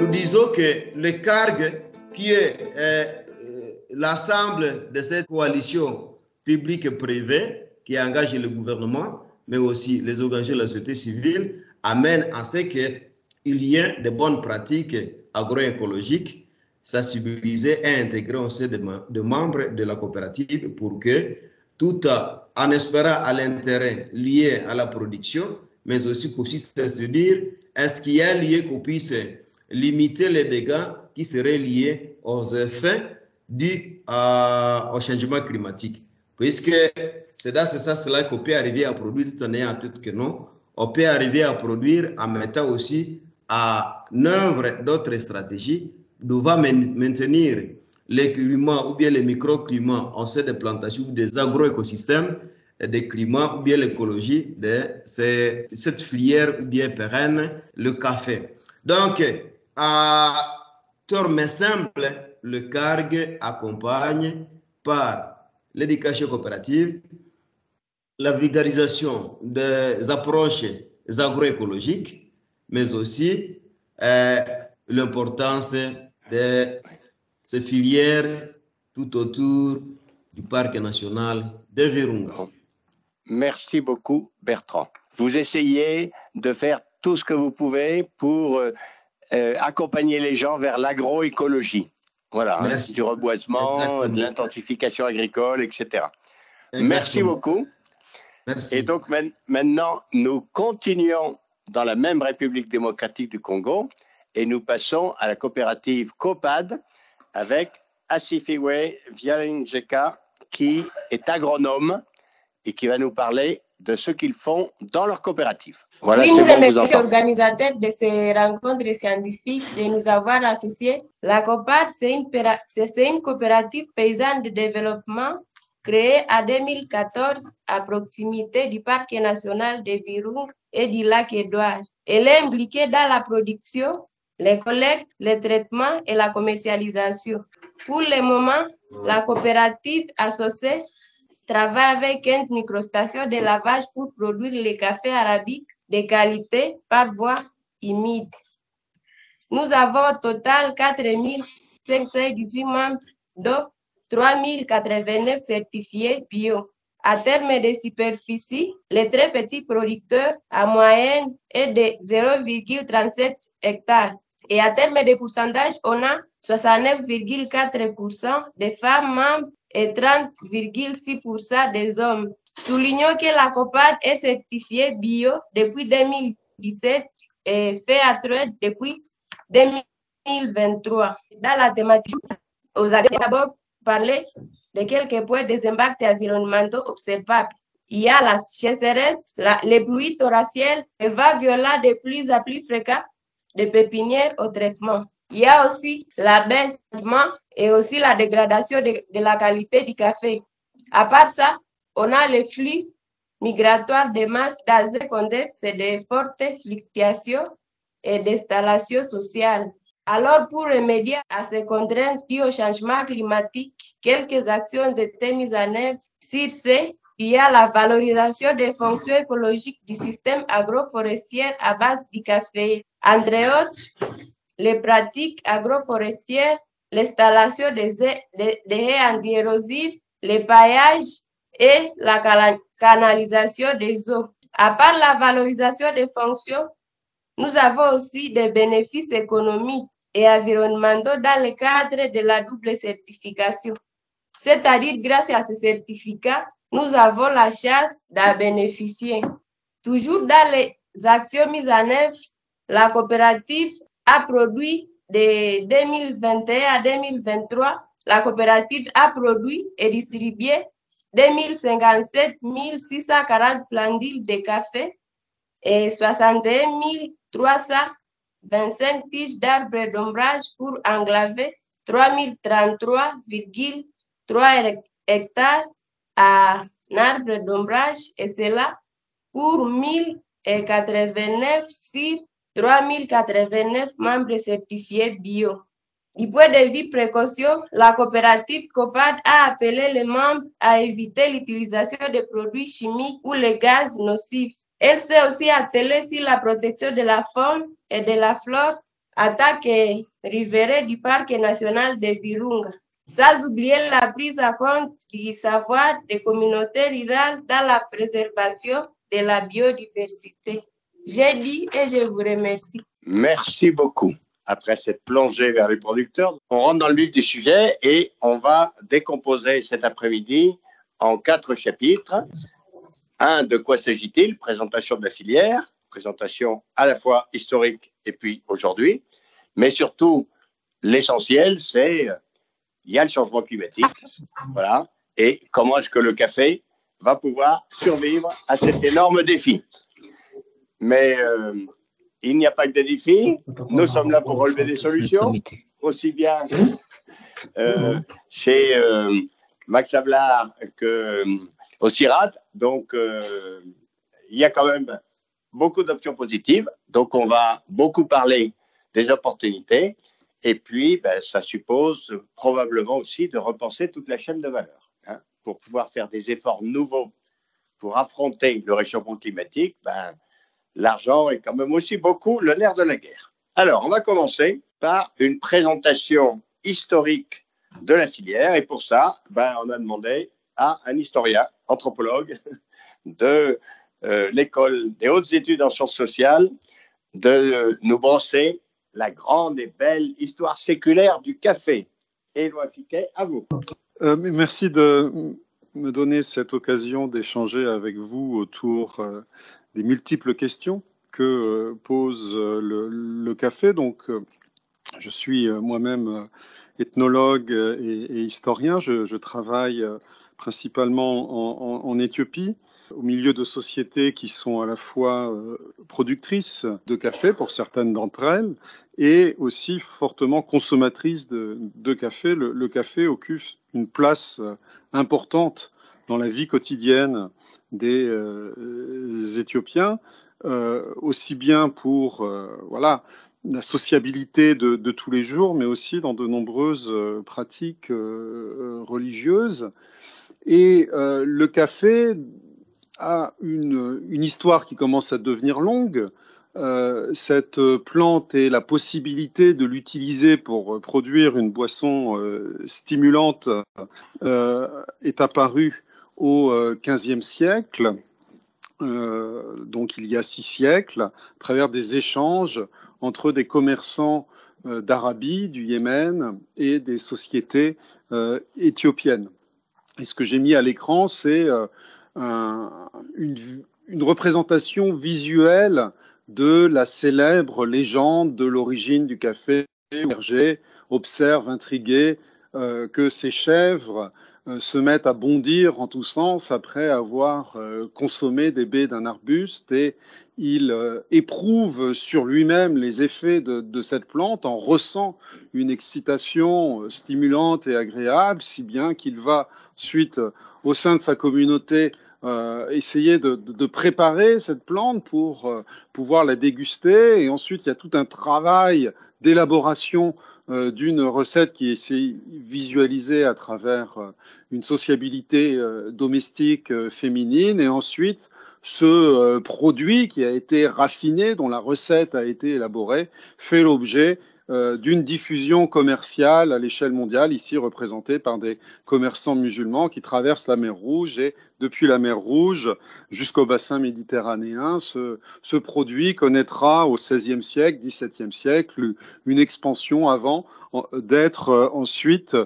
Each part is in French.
nous disons que le CARG, qui est l'ensemble de cette coalition publique et privée qui engage le gouvernement, mais aussi les organisations de la société civile, amène à ce qu'il y ait de bonnes pratiques agroécologiques sensibilisées et intégrées au sein de membres de la coopérative pour que, tout en espérant à l'intérêt lié à la production, mais aussi qu'on puisse se dire, est-ce qu'il y a un lien qu'on puisse limiter les dégâts qui seraient liés aux effets dus au changement climatique. Puisque c'est dans ce sens-là qu'on peut arriver à produire, tout en ayant en tête que non, on peut arriver à produire en mettant aussi en œuvre d'autres stratégies devant maintenir les climats ou bien les microclimats en sein des plantations ou des agroécosystèmes, des climats ou bien l'écologie de cette filière ou bien pérenne, le café. Donc, à terme simple, le CARG accompagne par l'éducation coopérative, la vulgarisation des approches agroécologiques, mais aussi l'importance de ces filières tout autour du parc national de Virunga. Merci beaucoup, Bertrand. Vous essayez de faire tout ce que vous pouvez pour accompagner les gens vers l'agroécologie. Voilà, hein, du reboisement, exactement, de l'intensification agricole, etc. Exactement. Merci beaucoup. Merci. Et donc maintenant, nous continuons dans la même République démocratique du Congo et nous passons à la coopérative COPAD avec Asifiwe Vyalinjeka qui est agronome et qui va nous parler de ce qu'ils font dans leur coopérative. Voilà, oui, nous remercions les organisateurs de ces rencontres scientifiques de nous avoir associés. La COPAD, c'est une coopérative paysanne de développement créée en 2014 à proximité du parc national de Virunga et du lac Édouard. Elle est impliquée dans la production, les collectes, les traitements et la commercialisation. Pour le moment, la coopérative associée travaille avec 15 microstations de lavage pour produire le café arabique de qualité par voie humide. Nous avons au total 4 518 membres, dont 3 089 certifiés bio. À terme de superficie, les très petits producteurs en moyenne est de 0,37 hectares. Et à terme de pourcentage, on a 69,4% des femmes membres et 30,6% des hommes. Soulignons que la COPAD est certifiée bio depuis 2017 et fait attraite depuis 2023. Dans la thématique, vous allez d'abord parler de quelques points des impacts environnementaux observables. Il y a la sécheresse, les pluies torrentielles, les vagues violentes de plus en plus fréquentes de pépinières au traitement. Il y a aussi la baisse et aussi la dégradation de la qualité du café. À part ça, on a les flux migratoires de masse dans un contexte de fortes fluctuations et d'installations sociales. Alors, pour remédier à ces contraintes dues au changement climatique, quelques actions ont été mises en œuvre. Sur ce, il y a la valorisation des fonctions écologiques du système agroforestier à base du café. Entre autres, les pratiques agroforestières, l'installation des haies anti-érosives, le paillage et la canalisation des eaux. À part la valorisation des fonctions, nous avons aussi des bénéfices économiques et environnementaux dans le cadre de la double certification. C'est-à-dire, grâce à ces certificats, nous avons la chance d'en bénéficier. Toujours dans les actions mises en œuvre, la coopérative a produit de 2021 à 2023, la coopérative a produit et distribué 2057 640 plantules de café et 61 325 tiges d'arbres d'ombrage pour englaver 3033,3 hectares à arbres d'ombrage et cela pour 1089 sur 3089 membres certifiés bio. Du point de vue précaution, la coopérative COPAD a appelé les membres à éviter l'utilisation de produits chimiques ou les gaz nocifs. Elle s'est aussi attelée sur la protection de la faune et de la flore attaque riverains du parc national de Virunga, sans oublier la prise en compte du savoir des communautés rurales dans la préservation de la biodiversité. J'ai dit et je vous remercie. Merci beaucoup. Après cette plongée vers les producteurs, on rentre dans le vif du sujet et on va décomposer cet après-midi en 4 chapitres. Un, de quoi s'agit-il? Présentation de la filière, présentation à la fois historique et puis aujourd'hui. Mais surtout, l'essentiel, c'est il y a le changement climatique. Voilà. Et comment est-ce que le café va pouvoir survivre à cet énorme défi? Mais il n'y a pas que des défis. Nous sommes là pour relever des solutions, aussi bien chez Max Havelaar qu'au CIRAD. Donc, il y a quand même beaucoup d'options positives. Donc, on va beaucoup parler des opportunités. Et puis, ça suppose probablement aussi de repenser toute la chaîne de valeur. Hein, pour pouvoir faire des efforts nouveaux pour affronter le réchauffement climatique, l'argent est quand même aussi beaucoup le nerf de la guerre. Alors, on va commencer par une présentation historique de la filière. Et pour ça, on a demandé à un historien, anthropologue de l'école des hautes études en sciences sociales de nous brosser la grande et belle histoire séculaire du café. Éloi Fiquet, à vous. Merci de me donner cette occasion d'échanger avec vous autour des multiples questions que pose le café. Donc, je suis moi-même ethnologue et historien. Je travaille principalement en Éthiopie, au milieu de sociétés qui sont à la fois productrices de café pour certaines d'entre elles et aussi fortement consommatrices de café. Le café occupe une place importante dans la vie quotidienne des Éthiopiens, aussi bien pour la sociabilité de tous les jours, mais aussi dans de nombreuses pratiques religieuses. Et le café a une histoire qui commence à devenir longue. Cette plante et la possibilité de l'utiliser pour produire une boisson stimulante est apparue au XVe siècle, donc il y a 6 siècles, à travers des échanges entre des commerçants d'Arabie, du Yémen et des sociétés éthiopiennes. Et ce que j'ai mis à l'écran, c'est une représentation visuelle de la célèbre légende de l'origine du café. Berger observe, intrigué, que ces chèvres se mettent à bondir en tous sens après avoir consommé des baies d'un arbuste, et il éprouve sur lui-même les effets de cette plante, en ressent une excitation stimulante et agréable, si bien qu'il va ensuite, au sein de sa communauté, essayer de préparer cette plante pour pouvoir la déguster. Et ensuite, il y a tout un travail d'élaboration d'une recette qui est visualisée à travers une sociabilité domestique féminine. Et ensuite, ce produit qui a été raffiné, dont la recette a été élaborée, fait l'objet d'une diffusion commerciale à l'échelle mondiale, ici représentée par des commerçants musulmans qui traversent la mer Rouge, et depuis la mer Rouge jusqu'au bassin méditerranéen, ce produit connaîtra au XVIe siècle, XVIIe siècle, une expansion avant d'être ensuite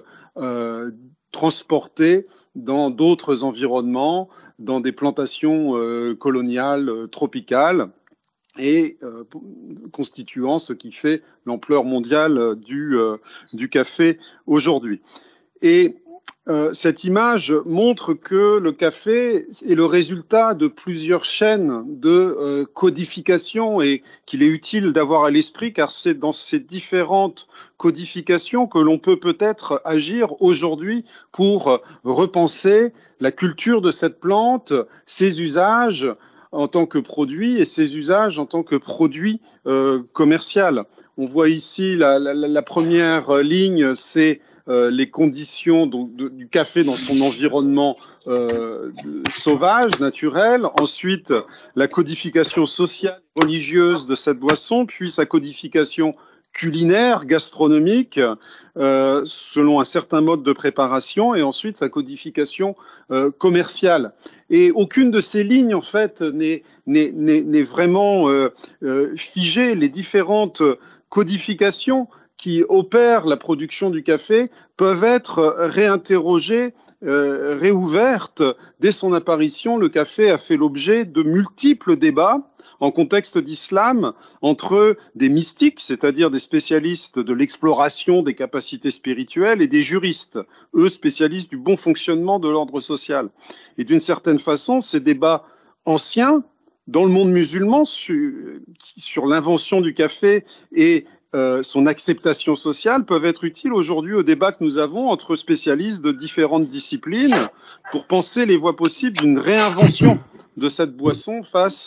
transporté dans d'autres environnements, dans des plantations coloniales tropicales, et constituant ce qui fait l'ampleur mondiale du café aujourd'hui. Et cette image montre que le café est le résultat de plusieurs chaînes de codification, et qu'il est utile d'avoir à l'esprit, car c'est dans ces différentes codifications que l'on peut peut-être agir aujourd'hui pour repenser la culture de cette plante, ses usages en tant que produit et ses usages en tant que produit commercial. On voit ici la première ligne, c'est les conditions du café dans son environnement sauvage, naturel. Ensuite, la codification sociale et religieuse de cette boisson, puis sa codification culinaire, gastronomique, selon un certain mode de préparation, et ensuite sa codification commerciale. Et aucune de ces lignes, en fait, n'est vraiment figée. Les différentes codifications qui opèrent la production du café peuvent être réinterrogées, réouvertes. Dès son apparition, le café a fait l'objet de multiples débats en contexte d'islam entre des mystiques, c'est-à-dire des spécialistes de l'exploration des capacités spirituelles, et des juristes, eux spécialistes du bon fonctionnement de l'ordre social. Et d'une certaine façon, ces débats anciens, dans le monde musulman, sur l'invention du café et son acceptation sociale, peuvent être utiles aujourd'hui au débat que nous avons entre spécialistes de différentes disciplines pour penser les voies possibles d'une réinvention de cette boisson face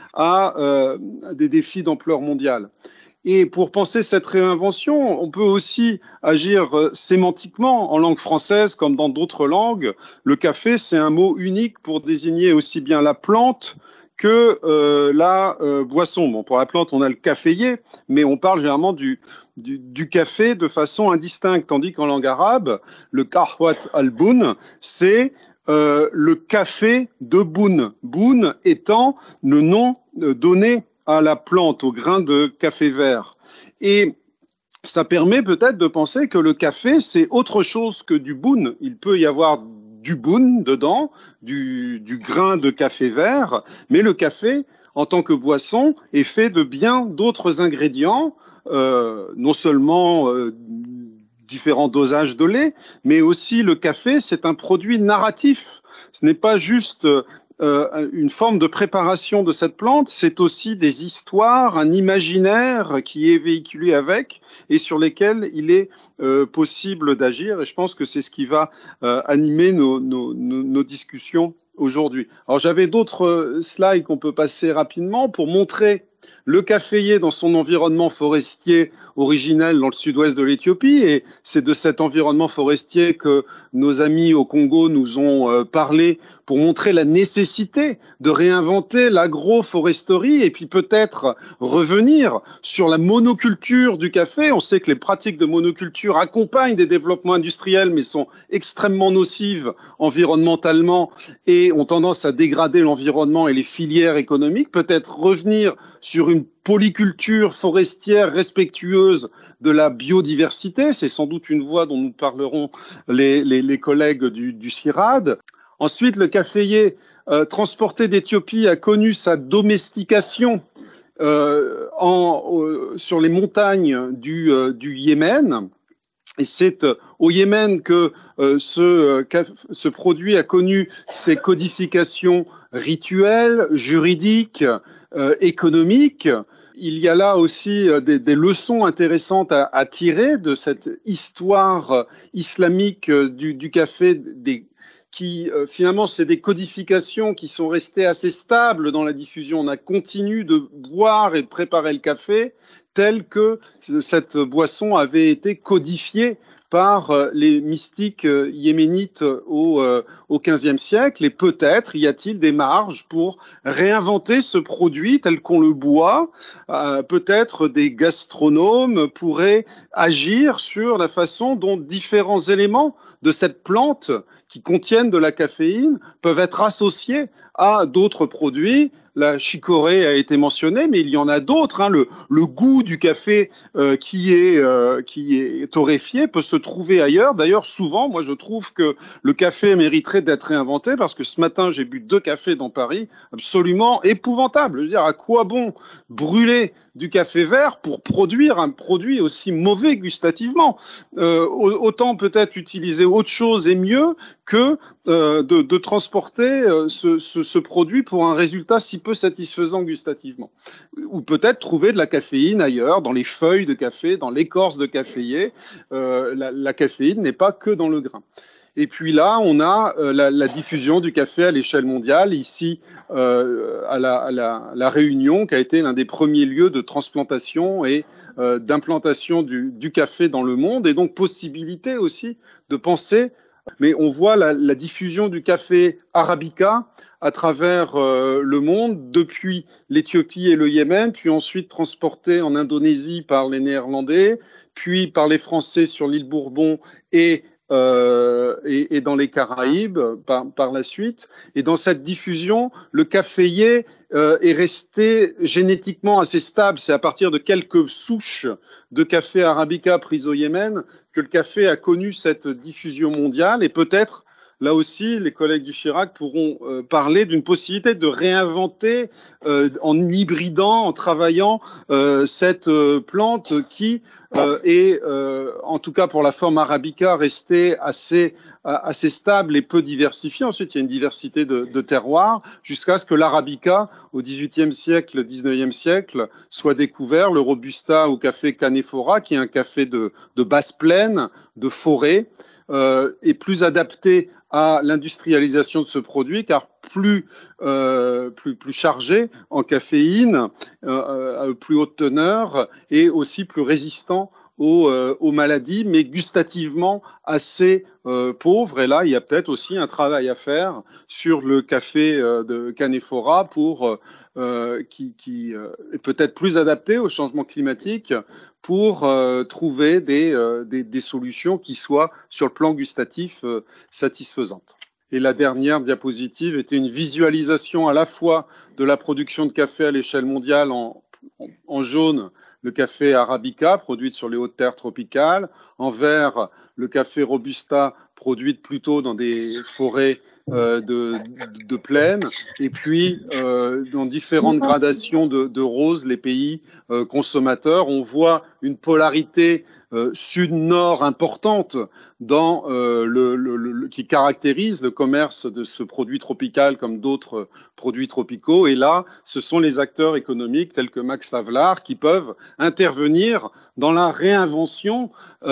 à des défis d'ampleur mondiale. Et pour penser cette réinvention, on peut aussi agir sémantiquement en langue française comme dans d'autres langues. Le café, c'est un mot unique pour désigner aussi bien la plante que la boisson. Bon, pour la plante, on a le caféier, mais on parle généralement du café de façon indistincte, tandis qu'en langue arabe, le kahwat al-boun, c'est le café de Boune. Boune étant le nom donné à la plante, au grain de café vert. Et ça permet peut-être de penser que le café, c'est autre chose que du boune. Il peut y avoir du boune dedans, du grain de café vert, mais le café, en tant que boisson, est fait de bien d'autres ingrédients, non seulement différents dosages de lait, mais aussi le café, c'est un produit narratif. Ce n'est pas juste une forme de préparation de cette plante, c'est aussi des histoires, un imaginaire qui est véhiculé avec et sur lesquels il est possible d'agir. Et je pense que c'est ce qui va animer nos discussions aujourd'hui. Alors j'avais d'autres slides qu'on peut passer rapidement pour montrer le caféier dans son environnement forestier originel dans le sud-ouest de l'Éthiopie. Et c'est de cet environnement forestier que nos amis au Congo nous ont parlé pour montrer la nécessité de réinventer l'agroforesterie et puis peut-être revenir sur la monoculture du café. On sait que les pratiques de monoculture accompagnent des développements industriels mais sont extrêmement nocives environnementalement et ont tendance à dégrader l'environnement et les filières économiques. Peut-être revenir sur une polyculture forestière respectueuse de la biodiversité. C'est sans doute une voie dont nous parleront les collègues du CIRAD. Ensuite, le caféier transporté d'Éthiopie a connu sa domestication sur les montagnes du Yémen. Et c'est au Yémen que ce produit a connu ses codifications rituelles, juridiques, économiques. Il y a là aussi des leçons intéressantes à tirer de cette histoire islamique du café, qui finalement c'est des codifications qui sont restées assez stables dans la diffusion. On a continué de boire et de préparer le café tel que cette boisson avait été codifiée par les mystiques yéménites au XVe siècle. Et peut-être y a-t-il des marges pour réinventer ce produit tel qu'on le boit. Peut-être des gastronomes pourraient agir sur la façon dont différents éléments de cette plante qui contiennent de la caféine peuvent être associés à d'autres produits. La chicorée a été mentionnée, mais il y en a d'autres. Hein. Le goût du café qui est torréfié peut se trouver ailleurs. D'ailleurs, souvent, moi, je trouve que le café mériterait d'être réinventé parce que ce matin, j'ai bu 2 cafés dans Paris, absolument épouvantables. Je veux dire, à quoi bon brûler du café vert pour produire un produit aussi mauvais gustativement? Autant peut-être utiliser autre chose et mieux que de transporter ce produit pour un résultat si peu satisfaisant gustativement. Ou peut-être trouver de la caféine ailleurs, dans les feuilles de café, dans l'écorce de caféier. La caféine n'est pas que dans le grain. Et puis là, on a la diffusion du café à l'échelle mondiale, ici à la Réunion, qui a été l'un des premiers lieux de transplantation et d'implantation du café dans le monde, et donc possibilité aussi de penser Mais on voit la diffusion du café arabica à travers le monde, depuis l'Éthiopie et le Yémen, puis ensuite transporté en Indonésie par les Néerlandais, puis par les Français sur l'île Bourbon et dans les Caraïbes par la suite. Et dans cette diffusion, le caféier est resté génétiquement assez stable. C'est à partir de quelques souches de café arabica prises au Yémen que le café a connu cette diffusion mondiale. Et peut-être, là aussi, les collègues du Chirac pourront parler d'une possibilité de réinventer en hybridant, en travaillant cette plante qui est, en tout cas pour la forme arabica, restée assez stable et peu diversifiée. Ensuite, il y a une diversité de terroirs jusqu'à ce que l'arabica, au XVIIIe siècle, XIXe siècle, soit découvert. Le robusta au café Canephora, qui est un café de basse plaine, de forêt, est plus adapté à l'industrialisation de ce produit, car plus chargé en caféine, à plus haute teneur, et aussi plus résistant aux maladies, mais gustativement assez pauvre. Et là, il y a peut-être aussi un travail à faire sur le café de Canephora qui est peut-être plus adapté au changement climatique pour trouver des solutions qui soient, sur le plan gustatif, satisfaisantes. Et la dernière diapositive était une visualisation à la fois de la production de café à l'échelle mondiale en jaune, le café arabica, produit sur les hautes terres tropicales, en vert, le café robusta, produit plutôt dans des forêts de plaine, et puis dans différentes gradations de rose, les pays consommateurs. On voit une polarité sud-nord importante qui caractérise le commerce de ce produit tropical comme d'autres produits tropicaux. Et là, ce sont les acteurs économiques tels que Max Havelaar qui peuvent intervenir dans la réinvention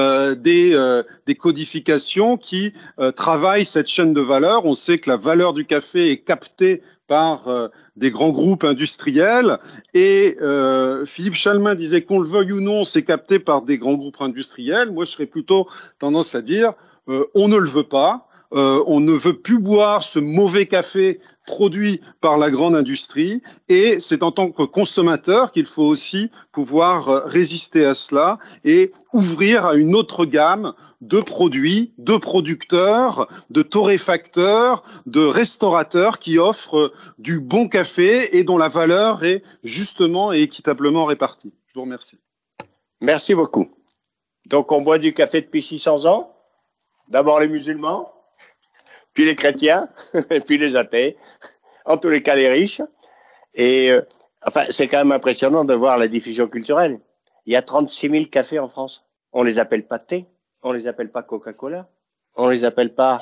des codifications qui travaillent cette chaîne de valeur. On sait que la valeur du café est captée par des grands groupes industriels et Philippe Chalmin disait qu'on le veuille ou non, c'est capté par des grands groupes industriels. Moi, je serais plutôt tendance à dire on ne le veut pas, on ne veut plus boire ce mauvais café produit par la grande industrie, et c'est en tant que consommateur qu'il faut aussi pouvoir résister à cela et ouvrir à une autre gamme de produits, de producteurs, de torréfacteurs, de restaurateurs qui offrent du bon café et dont la valeur est justement et équitablement répartie. Je vous remercie. Merci beaucoup. Donc on boit du café depuis 600 ans, d'abord les musulmans, puis les chrétiens, et puis les athées, en tous les cas les riches. Et enfin, c'est quand même impressionnant de voir la diffusion culturelle. Il y a 36 000 cafés en France. On les appelle pas thé, on les appelle pas Coca-Cola, on les appelle pas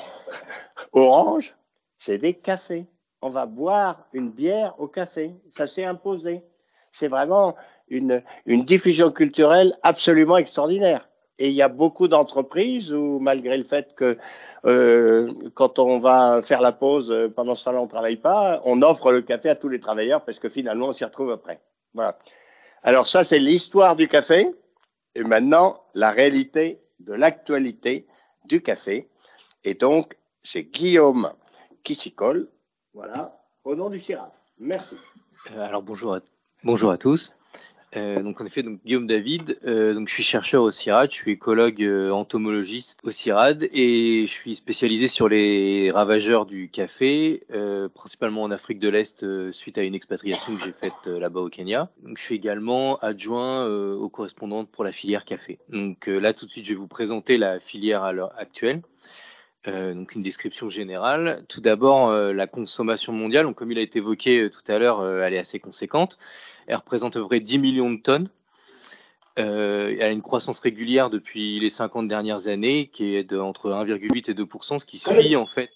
Orange, c'est des cafés. On va boire une bière au café, ça s'est imposé. C'est vraiment une diffusion culturelle absolument extraordinaire. Et il y a beaucoup d'entreprises où, malgré le fait que quand on va faire la pause, pendant ce temps-là, on ne travaille pas, on offre le café à tous les travailleurs parce que finalement, on s'y retrouve après. Voilà. Alors ça, c'est l'histoire du café. Et maintenant, la réalité de l'actualité du café. Et donc, c'est Guillaume qui s'y colle. Voilà, au nom du CIRAD. Merci. Alors, bonjour à tous. Donc en effet, Guillaume David, donc je suis chercheur au CIRAD, je suis écologue entomologiste au CIRAD et je suis spécialisé sur les ravageurs du café, principalement en Afrique de l'Est suite à une expatriation que j'ai faite là-bas au Kenya. Donc je suis également adjoint aux correspondantes pour la filière café. Donc là tout de suite je vais vous présenter la filière à l'heure actuelle. Donc une description générale. Tout d'abord, la consommation mondiale, donc comme il a été évoqué tout à l'heure, elle est assez conséquente. Elle représente à peu près 10 millions de tonnes. Elle a une croissance régulière depuis les 50 dernières années, qui est entre 1,8 et 2%, ce qui suit en fait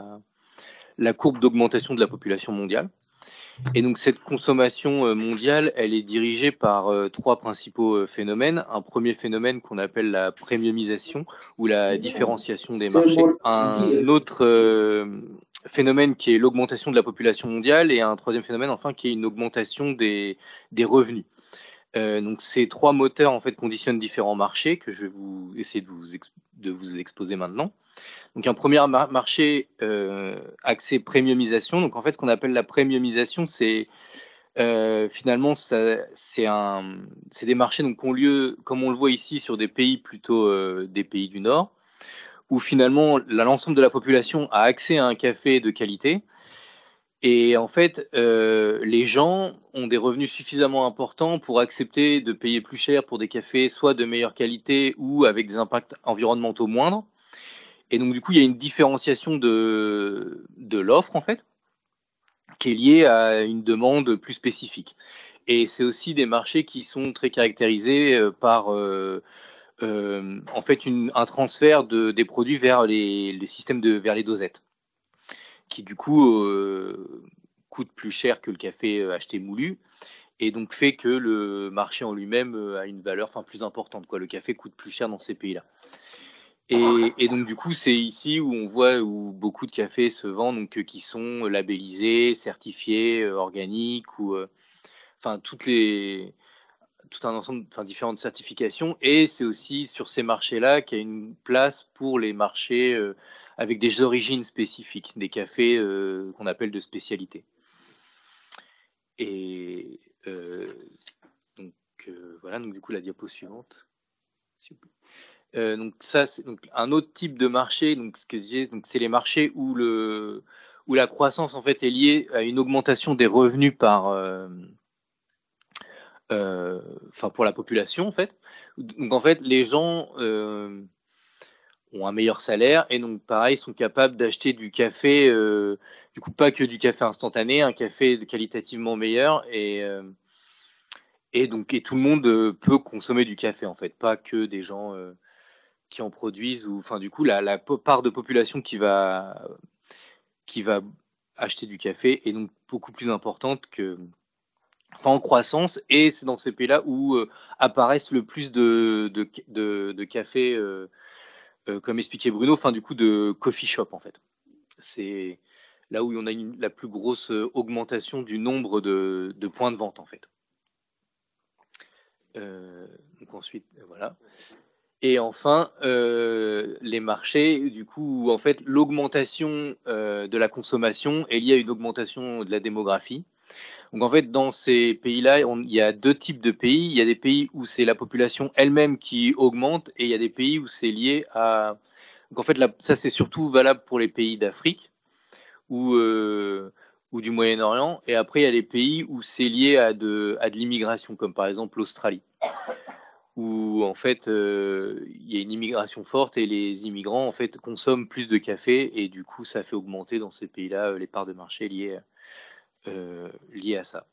la courbe d'augmentation de la population mondiale. Et donc cette consommation mondiale, elle est dirigée par trois principaux phénomènes. Un premier phénomène qu'on appelle la premiumisation ou la différenciation des marchés. Un autre phénomène qui est l'augmentation de la population mondiale et un troisième phénomène enfin qui est une augmentation des revenus. Donc ces trois moteurs en fait conditionnent différents marchés que je vais essayer de vous exposer maintenant. Donc un premier marché axé premiumisation. Donc en fait, ce qu'on appelle la premiumisation, c'est finalement c'est des marchés donc, qui ont lieu, comme on le voit ici, sur des pays plutôt des pays du Nord, où finalement l'ensemble de la population a accès à un café de qualité. Et en fait, les gens ont des revenus suffisamment importants pour accepter de payer plus cher pour des cafés soit de meilleure qualité ou avec des impacts environnementaux moindres. Et donc, du coup, il y a une différenciation de l'offre, en fait, qui est liée à une demande plus spécifique. Et c'est aussi des marchés qui sont très caractérisés par, en fait, un transfert des produits vers les systèmes vers les dosettes, qui, du coup, coûte plus cher que le café acheté moulu. Et donc fait que le marché en lui-même a une valeur plus importante, quoi. Le café coûte plus cher dans ces pays-là. Et donc du coup, c'est ici où on voit où beaucoup de cafés se vendent, donc qui sont labellisés, certifiés, organiques, ou tout un ensemble, différentes certifications. Et c'est aussi sur ces marchés-là qu'il y a une place pour les marchés avec des origines spécifiques, des cafés qu'on appelle de spécialité. Et voilà, donc du coup la diapo suivante, s'il vous plaît. Donc ça, c'est donc un autre type de marché. Donc ce que je disais, donc c'est les marchés où la croissance en fait est liée à une augmentation des revenus pour la population en fait. Donc en fait les gens ont un meilleur salaire et donc pareil sont capables d'acheter du café, du coup pas que du café instantané, un café qualitativement meilleur et tout le monde peut consommer du café en fait, pas que des gens qui en produisent, ou du coup la part de population qui va acheter du café est donc beaucoup plus importante en croissance, et c'est dans ces pays-là où apparaissent le plus de cafés, comme expliquait Bruno, du coup de coffee shop en fait. C'est là où on a la plus grosse augmentation du nombre de points de vente en fait. Donc ensuite, voilà. Et enfin, les marchés, du coup, en fait, l'augmentation de la consommation est liée à une augmentation de la démographie. Donc, en fait, dans ces pays-là, il y a deux types de pays. Il y a des pays où c'est la population elle-même qui augmente, et il y a des pays où c'est lié à... Donc, en fait, ça, c'est surtout valable pour les pays d'Afrique ou du Moyen-Orient. Et après, il y a des pays où c'est lié à de l'immigration, comme par exemple l'Australie, où en fait il y a une immigration forte et les immigrants en fait consomment plus de café, et du coup ça fait augmenter dans ces pays-là les parts de marché liées à ça.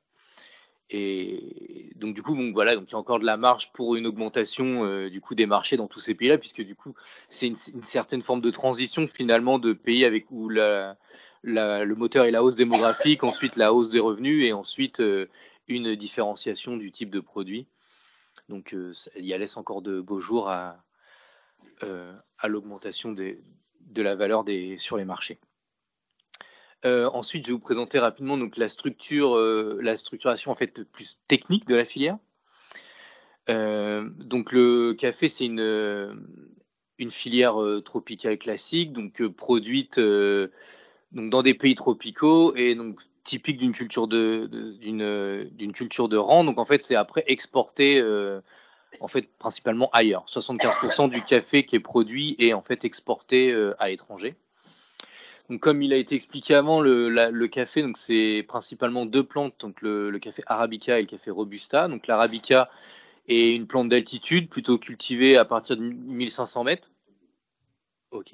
Et donc du coup voilà, donc il y a encore de la marge pour une augmentation du coup des marchés dans tous ces pays-là, puisque du coup c'est une certaine forme de transition finalement de pays où le moteur est la hausse démographique, ensuite la hausse des revenus, et ensuite une différenciation du type de produit. Donc, il y a laisse encore de beaux jours à l'augmentation de la valeur sur les marchés. Ensuite, je vais vous présenter rapidement donc, la structuration en fait plus technique de la filière. Donc, le café, c'est une filière tropicale classique, donc produite donc, dans des pays tropicaux, et donc typique d'une culture d'une culture de rang. Donc en fait, c'est après exporté en fait principalement ailleurs. 75% du café qui est produit est en fait exporté à l'étranger. Donc comme il a été expliqué avant, le café, donc c'est principalement deux plantes, donc le café arabica et le café robusta. Donc l'arabica est une plante d'altitude, plutôt cultivée à partir de 1500 mètres. Ok.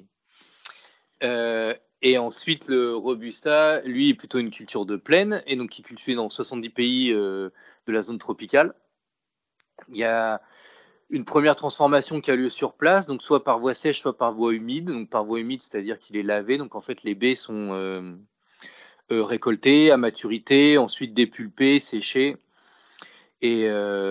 Et ensuite, le Robusta, lui, est plutôt une culture de plaine, et donc qui est cultivé dans 70 pays de la zone tropicale. Il y a une première transformation qui a lieu sur place, donc soit par voie sèche, soit par voie humide. Donc par voie humide, c'est-à-dire qu'il est lavé. Donc en fait, les baies sont récoltées à maturité, ensuite dépulpées, séchées, et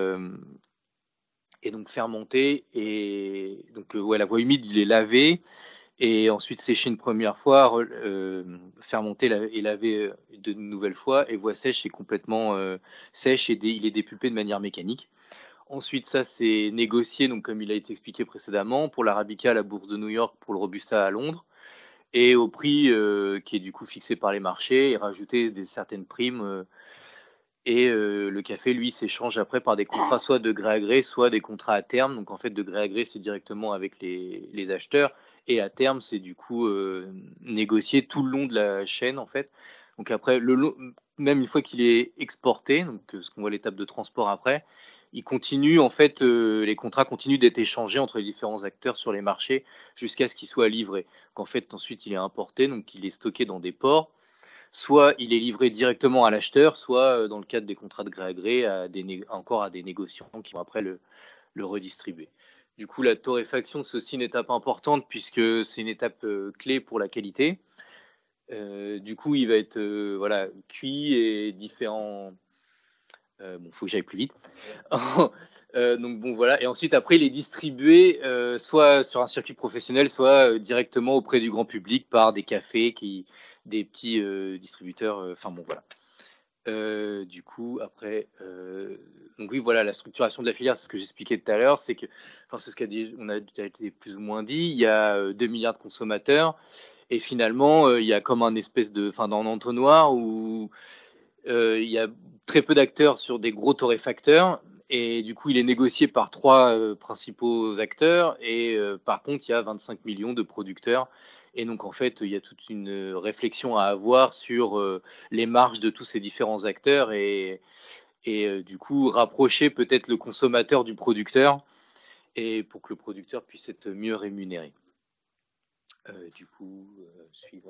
donc fermentées. Et donc la voie humide, il est lavé, et ensuite séché une première fois, fermenté et lavé de nouvelle fois, et voie sèche est complètement sèche, et il est dépulpé de manière mécanique. Ensuite, ça c'est négocié, donc comme il a été expliqué précédemment, pour l'arabica à la bourse de New York, pour le robusta à Londres. et au prix qui est du coup fixé par les marchés et rajouter certaines primes. Et le café, lui, s'échange après par des contrats soit de gré à gré, soit des contrats à terme. Donc en fait, de gré à gré, c'est directement avec les acheteurs, et à terme, c'est du coup négocié tout le long de la chaîne en fait. Donc après, même une fois qu'il est exporté, donc ce qu'on voit l'étape de transport après, il continue en fait, les contrats continuent d'être échangés entre les différents acteurs sur les marchés jusqu'à ce qu'il soit livré. Donc en fait, ensuite, il est importé, donc il est stocké dans des ports. Soit il est livré directement à l'acheteur, soit dans le cadre des contrats de gré à gré, encore à des négociants qui vont après le redistribuer. Du coup, la torréfaction, c'est aussi une étape importante puisque c'est une étape clé pour la qualité. Du coup, il va être cuit et différents. Bon, faut que j'aille plus vite. Donc bon, voilà. Et ensuite, après, il est distribué soit sur un circuit professionnel, soit directement auprès du grand public par des cafés des petits distributeurs. Enfin bon, voilà. Du coup, après, donc oui, voilà, la structuration de la filière, c'est ce que j'expliquais tout à l'heure, c'est que, enfin, c'est ce qu'on a déjà été plus ou moins dit. Il y a 2 milliards de consommateurs, et finalement, il y a comme un espèce d'un entonnoir où il y a très peu d'acteurs sur des gros torréfacteurs, et du coup, il est négocié par 3 principaux acteurs, et par contre, il y a 25 millions de producteurs. Et donc, en fait, il y a toute une réflexion à avoir sur les marges de tous ces différents acteurs et du coup, rapprocher peut-être le consommateur du producteur et pour que le producteur puisse être mieux rémunéré. Du coup, suivant.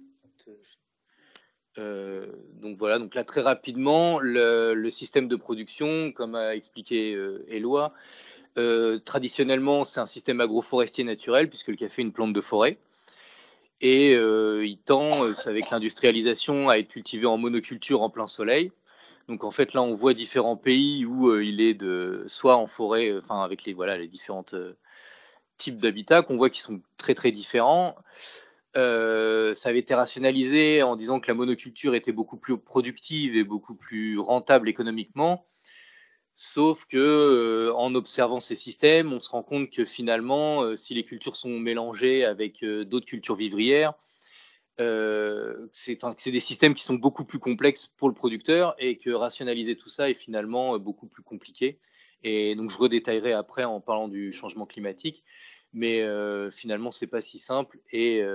Donc voilà, donc là très rapidement, le système de production, comme a expliqué Éloi, traditionnellement c'est un système agroforestier naturel puisque le café est une plante de forêt. Et il tend, avec l'industrialisation, à être cultivé en monoculture en plein soleil. Donc en fait, là, on voit différents pays où il est soit en forêt, avec les différents types d'habitats qu'on voit qui sont très très différents. Ça avait été rationalisé en disant que la monoculture était beaucoup plus productive et beaucoup plus rentable économiquement. Sauf que en observant ces systèmes, on se rend compte que finalement, si les cultures sont mélangées avec d'autres cultures vivrières, c'est des systèmes qui sont beaucoup plus complexes pour le producteur et que rationaliser tout ça est finalement beaucoup plus compliqué. Et donc, je redétaillerai après en parlant du changement climatique, mais finalement, c'est pas si simple. Et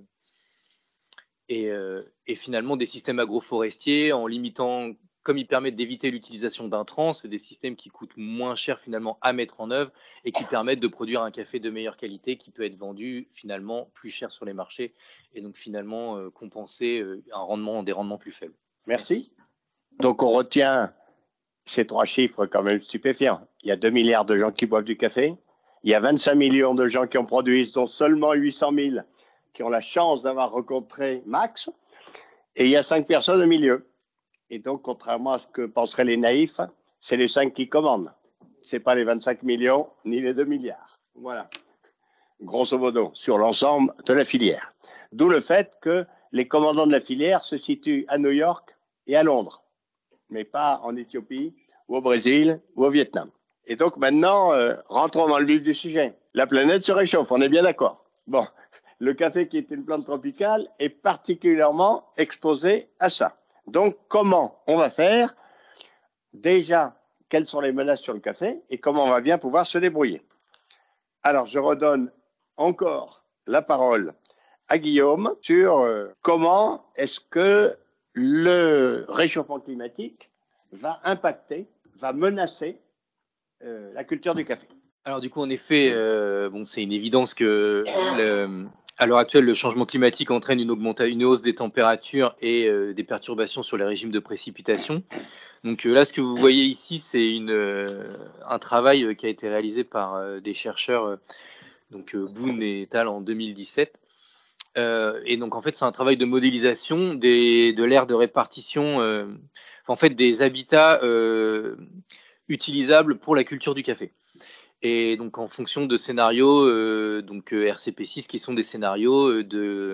finalement, des systèmes agroforestiers, en limitant, comme ils permettent d'éviter l'utilisation d'intrants, c'est des systèmes qui coûtent moins cher finalement à mettre en œuvre et qui permettent de produire un café de meilleure qualité qui peut être vendu finalement plus cher sur les marchés et donc finalement compenser des rendements plus faibles. Merci. Donc on retient ces 3 chiffres quand même stupéfiants. Il y a 2 milliards de gens qui boivent du café. Il y a 25 millions de gens qui en produisent, dont seulement 800 000 qui ont la chance d'avoir rencontré Max. Et il y a 5 personnes au milieu. Et donc, contrairement à ce que penseraient les naïfs, c'est les 5 qui commandent. Ce n'est pas les 25 millions ni les 2 milliards. Voilà. Grosso modo, sur l'ensemble de la filière. D'où le fait que les commandants de la filière se situent à New York et à Londres, mais pas en Éthiopie ou au Brésil ou au Vietnam. Et donc maintenant, rentrons dans le vif du sujet. La planète se réchauffe, on est bien d'accord. Bon, le café qui est une plante tropicale est particulièrement exposé à ça. Donc, comment on va faire? Déjà, quelles sont les menaces sur le café et comment on va bien pouvoir se débrouiller? Alors, je redonne encore la parole à Guillaume sur comment est-ce que le réchauffement climatique va impacter, va menacer la culture du café. Alors du coup, en effet, c'est une évidence que à l'heure actuelle, le changement climatique entraîne une hausse des températures et des perturbations sur les régimes de précipitation. Donc là, ce que vous voyez ici, c'est un travail qui a été réalisé par des chercheurs, Boone et al. En 2017. Et donc en fait, c'est un travail de modélisation de l'aire de répartition, des habitats utilisables pour la culture du café. Et donc en fonction de scénarios RCP6 qui sont des scénarios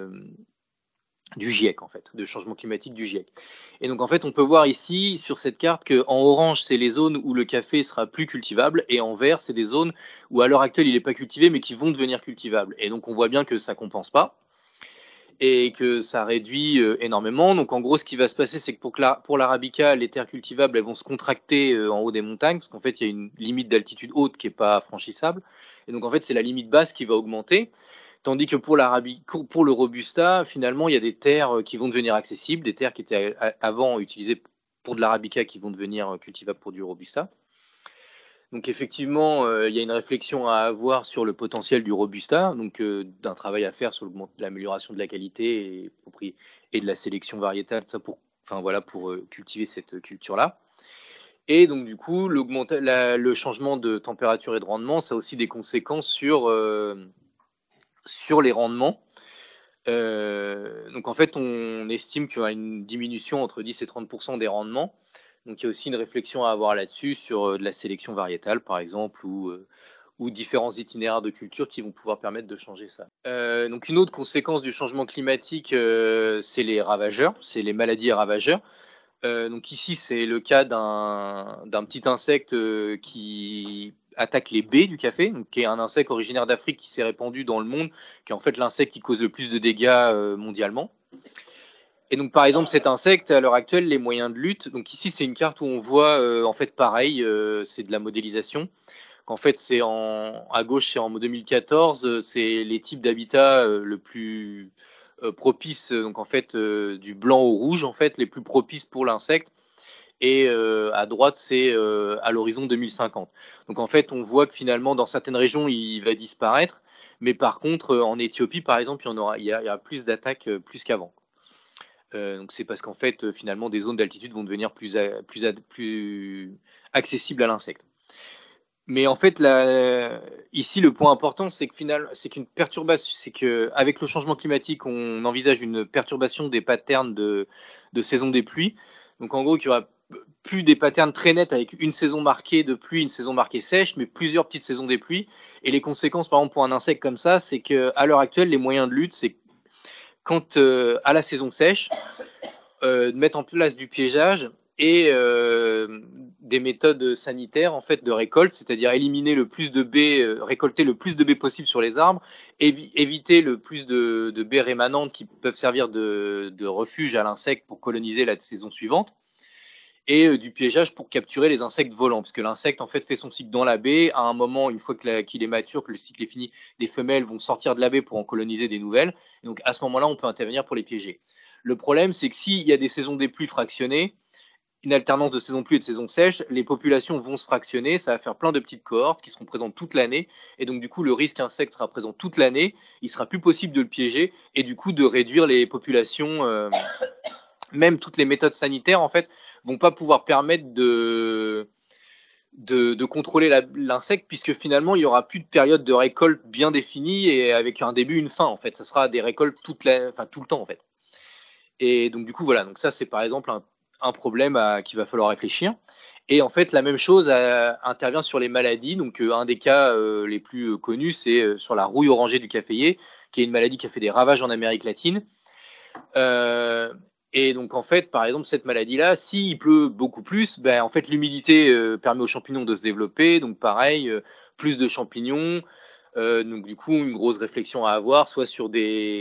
du GIEC en fait, de changement climatique du GIEC. Et donc en fait on peut voir ici sur cette carte qu'en orange c'est les zones où le café sera plus cultivable et en vert c'est des zones où à l'heure actuelle il n'est pas cultivé mais qui vont devenir cultivables. Et donc on voit bien que ça compense pas. et que ça réduit énormément. Donc en gros, ce qui va se passer, c'est que pour l'arabica, les terres cultivables, elles vont se contracter en haut des montagnes, parce qu'en fait, il y a une limite d'altitude haute qui n'est pas franchissable. Et donc en fait, c'est la limite basse qui va augmenter. Tandis que pour le robusta, finalement, il y a des terres qui vont devenir accessibles, des terres qui étaient avant utilisées pour de l'arabica qui vont devenir cultivables pour du robusta. Donc effectivement, il y a une réflexion à avoir sur le potentiel du robusta, donc d'un travail à faire sur l'amélioration de la qualité et de la sélection variétale, ça pour cultiver cette culture-là. Et donc du coup, le changement de température et de rendement, ça a aussi des conséquences sur les rendements. Donc en fait, on estime qu'il y aura une diminution entre 10 et 30% des rendements. Donc il y a aussi une réflexion à avoir là-dessus sur de la sélection variétale, par exemple, ou différents itinéraires de culture qui vont pouvoir permettre de changer ça. Donc une autre conséquence du changement climatique, c'est les ravageurs, c'est les maladies à ravageurs. Donc ici, c'est le cas d'un petit insecte qui attaque les baies du café, donc, qui est un insecte originaire d'Afrique qui s'est répandu dans le monde, qui est en fait l'insecte qui cause le plus de dégâts mondialement. Et donc, par exemple, cet insecte, à l'heure actuelle, les moyens de lutte. Donc ici, c'est une carte où on voit, en fait, pareil, c'est de la modélisation. En fait, à gauche, c'est en 2014, c'est les types d'habitats le plus propices, donc en fait, du blanc au rouge, en fait, les plus propices pour l'insecte. Et à droite, c'est à l'horizon 2050. Donc en fait, on voit que finalement, dans certaines régions, il va disparaître. Mais par contre, en Éthiopie, par exemple, il y a plus d'attaques plus qu'avant. Donc c'est parce qu'en fait, finalement, des zones d'altitude vont devenir plus accessibles à l'insecte. Mais en fait, ici, le point important, c'est qu'une perturbation, c'est qu'avec le changement climatique, on envisage une perturbation des patterns de saison des pluies. Donc en gros, qu'il y aura plus des patterns très nets avec une saison marquée de pluie, une saison marquée sèche, mais plusieurs petites saisons des pluies. Et les conséquences, par exemple, pour un insecte comme ça, c'est qu'à l'heure actuelle, les moyens de lutte, c'est quand à la saison sèche, de mettre en place du piégeage et des méthodes sanitaires en fait de récolte, c'est-à-dire éliminer le plus de baies, récolter le plus de baies possible sur les arbres, éviter le plus de baies rémanentes qui peuvent servir de refuge à l'insecte pour coloniser la saison suivante, et du piégeage pour capturer les insectes volants, parce que l'insecte en fait fait son cycle dans la baie. À un moment, une fois qu'il est mature, que le cycle est fini, les femelles vont sortir de la baie pour en coloniser des nouvelles. Et donc à ce moment-là, on peut intervenir pour les piéger. Le problème, c'est que s'il y a des saisons des pluies fractionnées, une alternance de saison pluie et de saison sèche, les populations vont se fractionner, ça va faire plein de petites cohortes qui seront présentes toute l'année, et donc du coup le risque insecte sera présent toute l'année, il sera plus possible de le piéger, et du coup de réduire les populations, même toutes les méthodes sanitaires en fait vont pas pouvoir permettre de contrôler l'insecte, puisque finalement il y aura plus de période de récolte bien définie et avec un début, une fin en fait, ça sera des récoltes tout le temps en fait. Et donc du coup voilà, donc ça c'est par exemple un problème qu'il va falloir réfléchir. Et en fait, la même chose intervient sur les maladies. Donc, un des cas les plus connus, c'est sur la rouille orangée du caféier, qui est une maladie qui a fait des ravages en Amérique latine. Et donc, en fait, par exemple, cette maladie-là, s'il pleut beaucoup plus, ben, en fait, l'humidité permet aux champignons de se développer. Donc, pareil, plus de champignons. Donc, du coup, une grosse réflexion à avoir, soit sur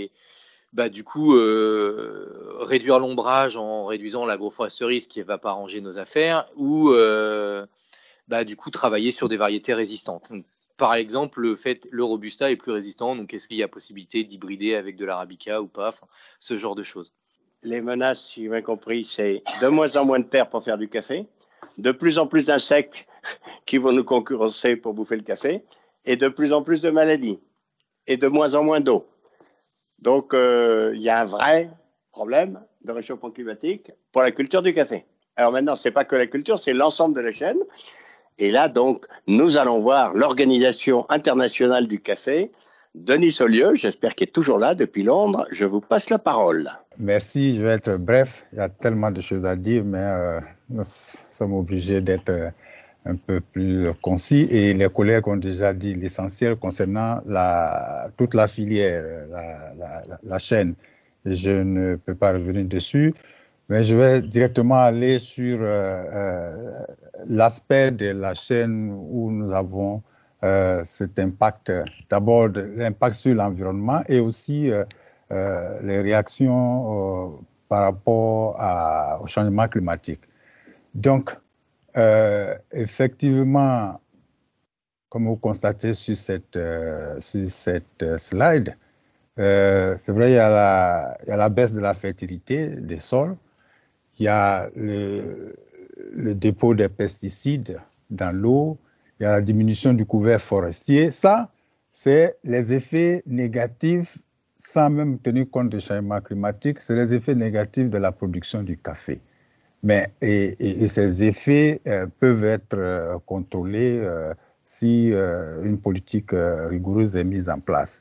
réduire l'ombrage en réduisant l'agroforesterie, ce qui ne va pas arranger nos affaires, ou du coup travailler sur des variétés résistantes. Donc, par exemple, le robusta est plus résistant, donc est-ce qu'il y a possibilité d'hybrider avec de l'arabica ou pas, ce genre de choses. Les menaces, si j'ai bien compris, c'est de moins en moins de terre pour faire du café, de plus en plus d'insectes qui vont nous concurrencer pour bouffer le café, et de plus en plus de maladies, et de moins en moins d'eau. Donc, il y a un vrai problème de réchauffement climatique pour la culture du café. Alors maintenant, ce n'est pas que la culture, c'est l'ensemble de la chaîne. Et là, donc, nous allons voir l'Organisation internationale du café. Denis Saulieu, j'espère qu'il est toujours là depuis Londres. Je vous passe la parole. Merci, je vais être bref. Il y a tellement de choses à dire, mais nous sommes obligés d'être un peu plus concis, et les collègues ont déjà dit l'essentiel concernant toute la filière, la chaîne. Je ne peux pas revenir dessus, mais je vais directement aller sur l'aspect de la chaîne où nous avons cet impact, d'abord l'impact sur l'environnement et aussi les réactions par rapport au changement climatique. Donc, effectivement, comme vous constatez sur cette slide, c'est vrai, il y a la baisse de la fertilité des sols, il y a le dépôt des pesticides dans l'eau, il y a la diminution du couvert forestier. Ça, c'est les effets négatifs, sans même tenir compte du changement climatique, c'est les effets négatifs de la production du café. Mais, et ces effets peuvent être contrôlés si une politique rigoureuse est mise en place.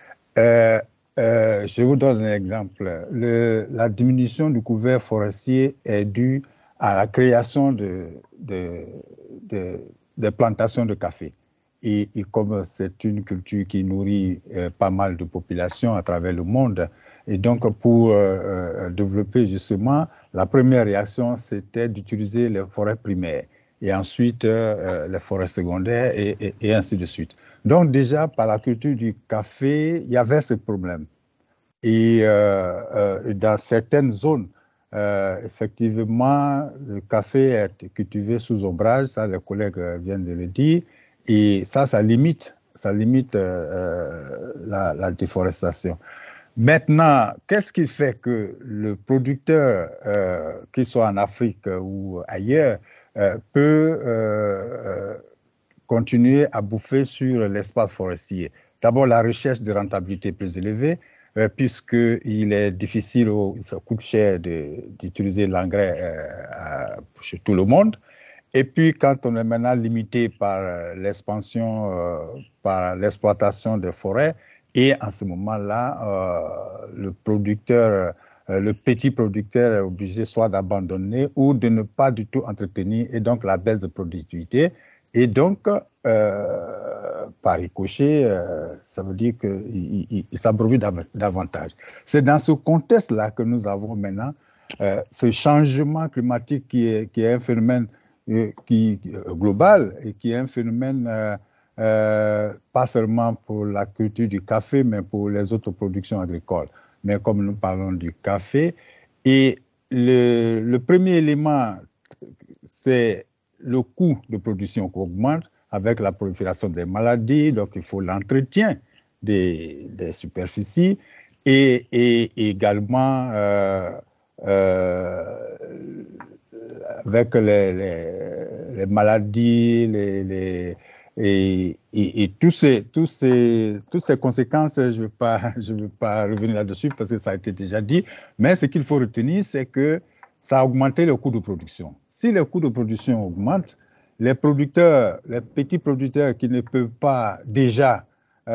Je vous donne un exemple. La diminution du couvert forestier est due à la création de plantations de café. Et comme c'est une culture qui nourrit pas mal de populations à travers le monde, et donc pour développer justement, la première réaction, c'était d'utiliser les forêts primaires et ensuite les forêts secondaires et ainsi de suite. Donc déjà, par la culture du café, il y avait ce problème. Et dans certaines zones, effectivement, le café est cultivé sous ombrage, ça les collègues viennent de le dire, et ça limite la déforestation. Maintenant, qu'est-ce qui fait que le producteur, qu'il soit en Afrique ou ailleurs, peut continuer à bouffer sur l'espace forestier? D'abord, la recherche de rentabilité plus élevée, puisqu'il est difficile, ça coûte cher d'utiliser l'engrais chez tout le monde. Et puis, quand on est maintenant limité par l'expansion, par l'exploitation des forêts, et en ce moment-là, le petit producteur est obligé soit d'abandonner ou de ne pas du tout entretenir, et donc la baisse de productivité. Et donc, par ricochet, ça veut dire qu'il s'abreuve davantage. C'est dans ce contexte-là que nous avons maintenant ce changement climatique qui est un phénomène global et qui est un phénomène pas seulement pour la culture du café, mais pour les autres productions agricoles. Mais comme nous parlons du café, et le premier élément, c'est le coût de production qui augmente avec la prolifération des maladies, donc il faut l'entretien des superficies et également avec les maladies et toutes ces conséquences, je ne veux pas revenir là-dessus parce que ça a été déjà dit, mais ce qu'il faut retenir, c'est que ça a augmenté le coût de production. Si le coût de production augmente, les petits producteurs qui ne peuvent pas déjà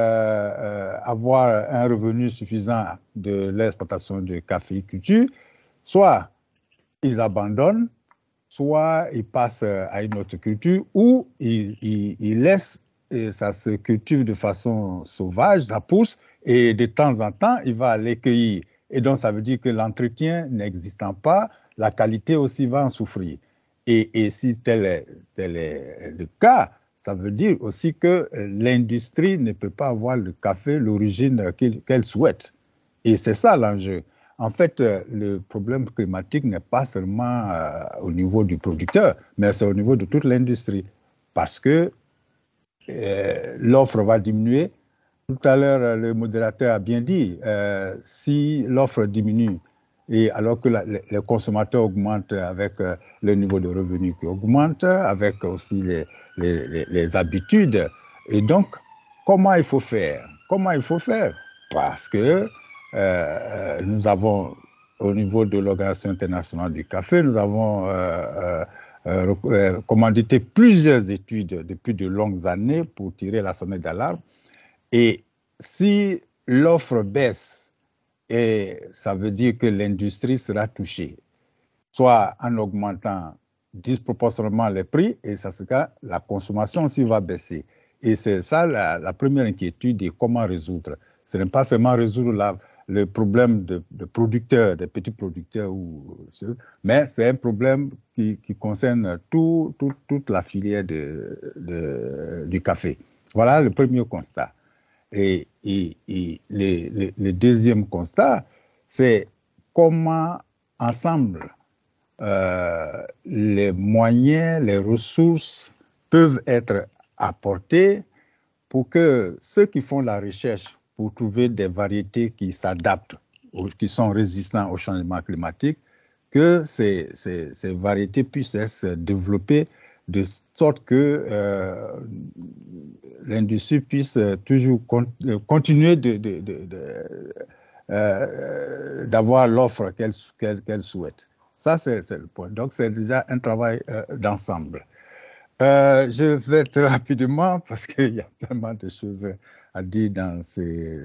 avoir un revenu suffisant de l'exploitation de caféiculture, soit ils abandonnent, soit ils passent à une autre culture, ou ils laissent, et ça se cultive de façon sauvage, ça pousse, et de temps en temps, il va aller cueillir. Et donc, ça veut dire que l'entretien n'existant pas, la qualité aussi va en souffrir. Et si tel est le cas, ça veut dire aussi que l'industrie ne peut pas avoir le café, l'origine qu'elle souhaite. Et c'est ça l'enjeu. En fait, le problème climatique n'est pas seulement au niveau du producteur, mais c'est au niveau de toute l'industrie. Parce que l'offre va diminuer. Tout à l'heure, le modérateur a bien dit, si l'offre diminue, et alors que les consommateurs augmentent avec le niveau de revenus qui augmente, avec aussi les habitudes. Et donc, comment il faut faire? Parce que nous avons, au niveau de l'Organisation internationale du café, nous avons commandité plusieurs études depuis de longues années pour tirer la sonnette d'alarme. Et si l'offre baisse, et ça veut dire que l'industrie sera touchée, soit en augmentant disproportionnellement les prix, et ça sera la consommation aussi va baisser. Et c'est ça la première inquiétude et comment résoudre. Ce n'est pas seulement résoudre le problème de producteurs, des petits producteurs, mais c'est un problème qui concerne toute la filière du café. Voilà le premier constat. Et le deuxième constat, c'est comment ensemble les moyens, les ressources peuvent être apportés pour que ceux qui font la recherche pour trouver des variétés qui s'adaptent, qui sont résistantes au changement climatique, que ces variétés puissent se développer de sorte que l'industrie puisse toujours continuer d'avoir l'offre qu'elle souhaite. Ça, c'est le point. Donc, c'est déjà un travail d'ensemble. Je vais très rapidement parce qu'il y a tellement de choses à dire dans ce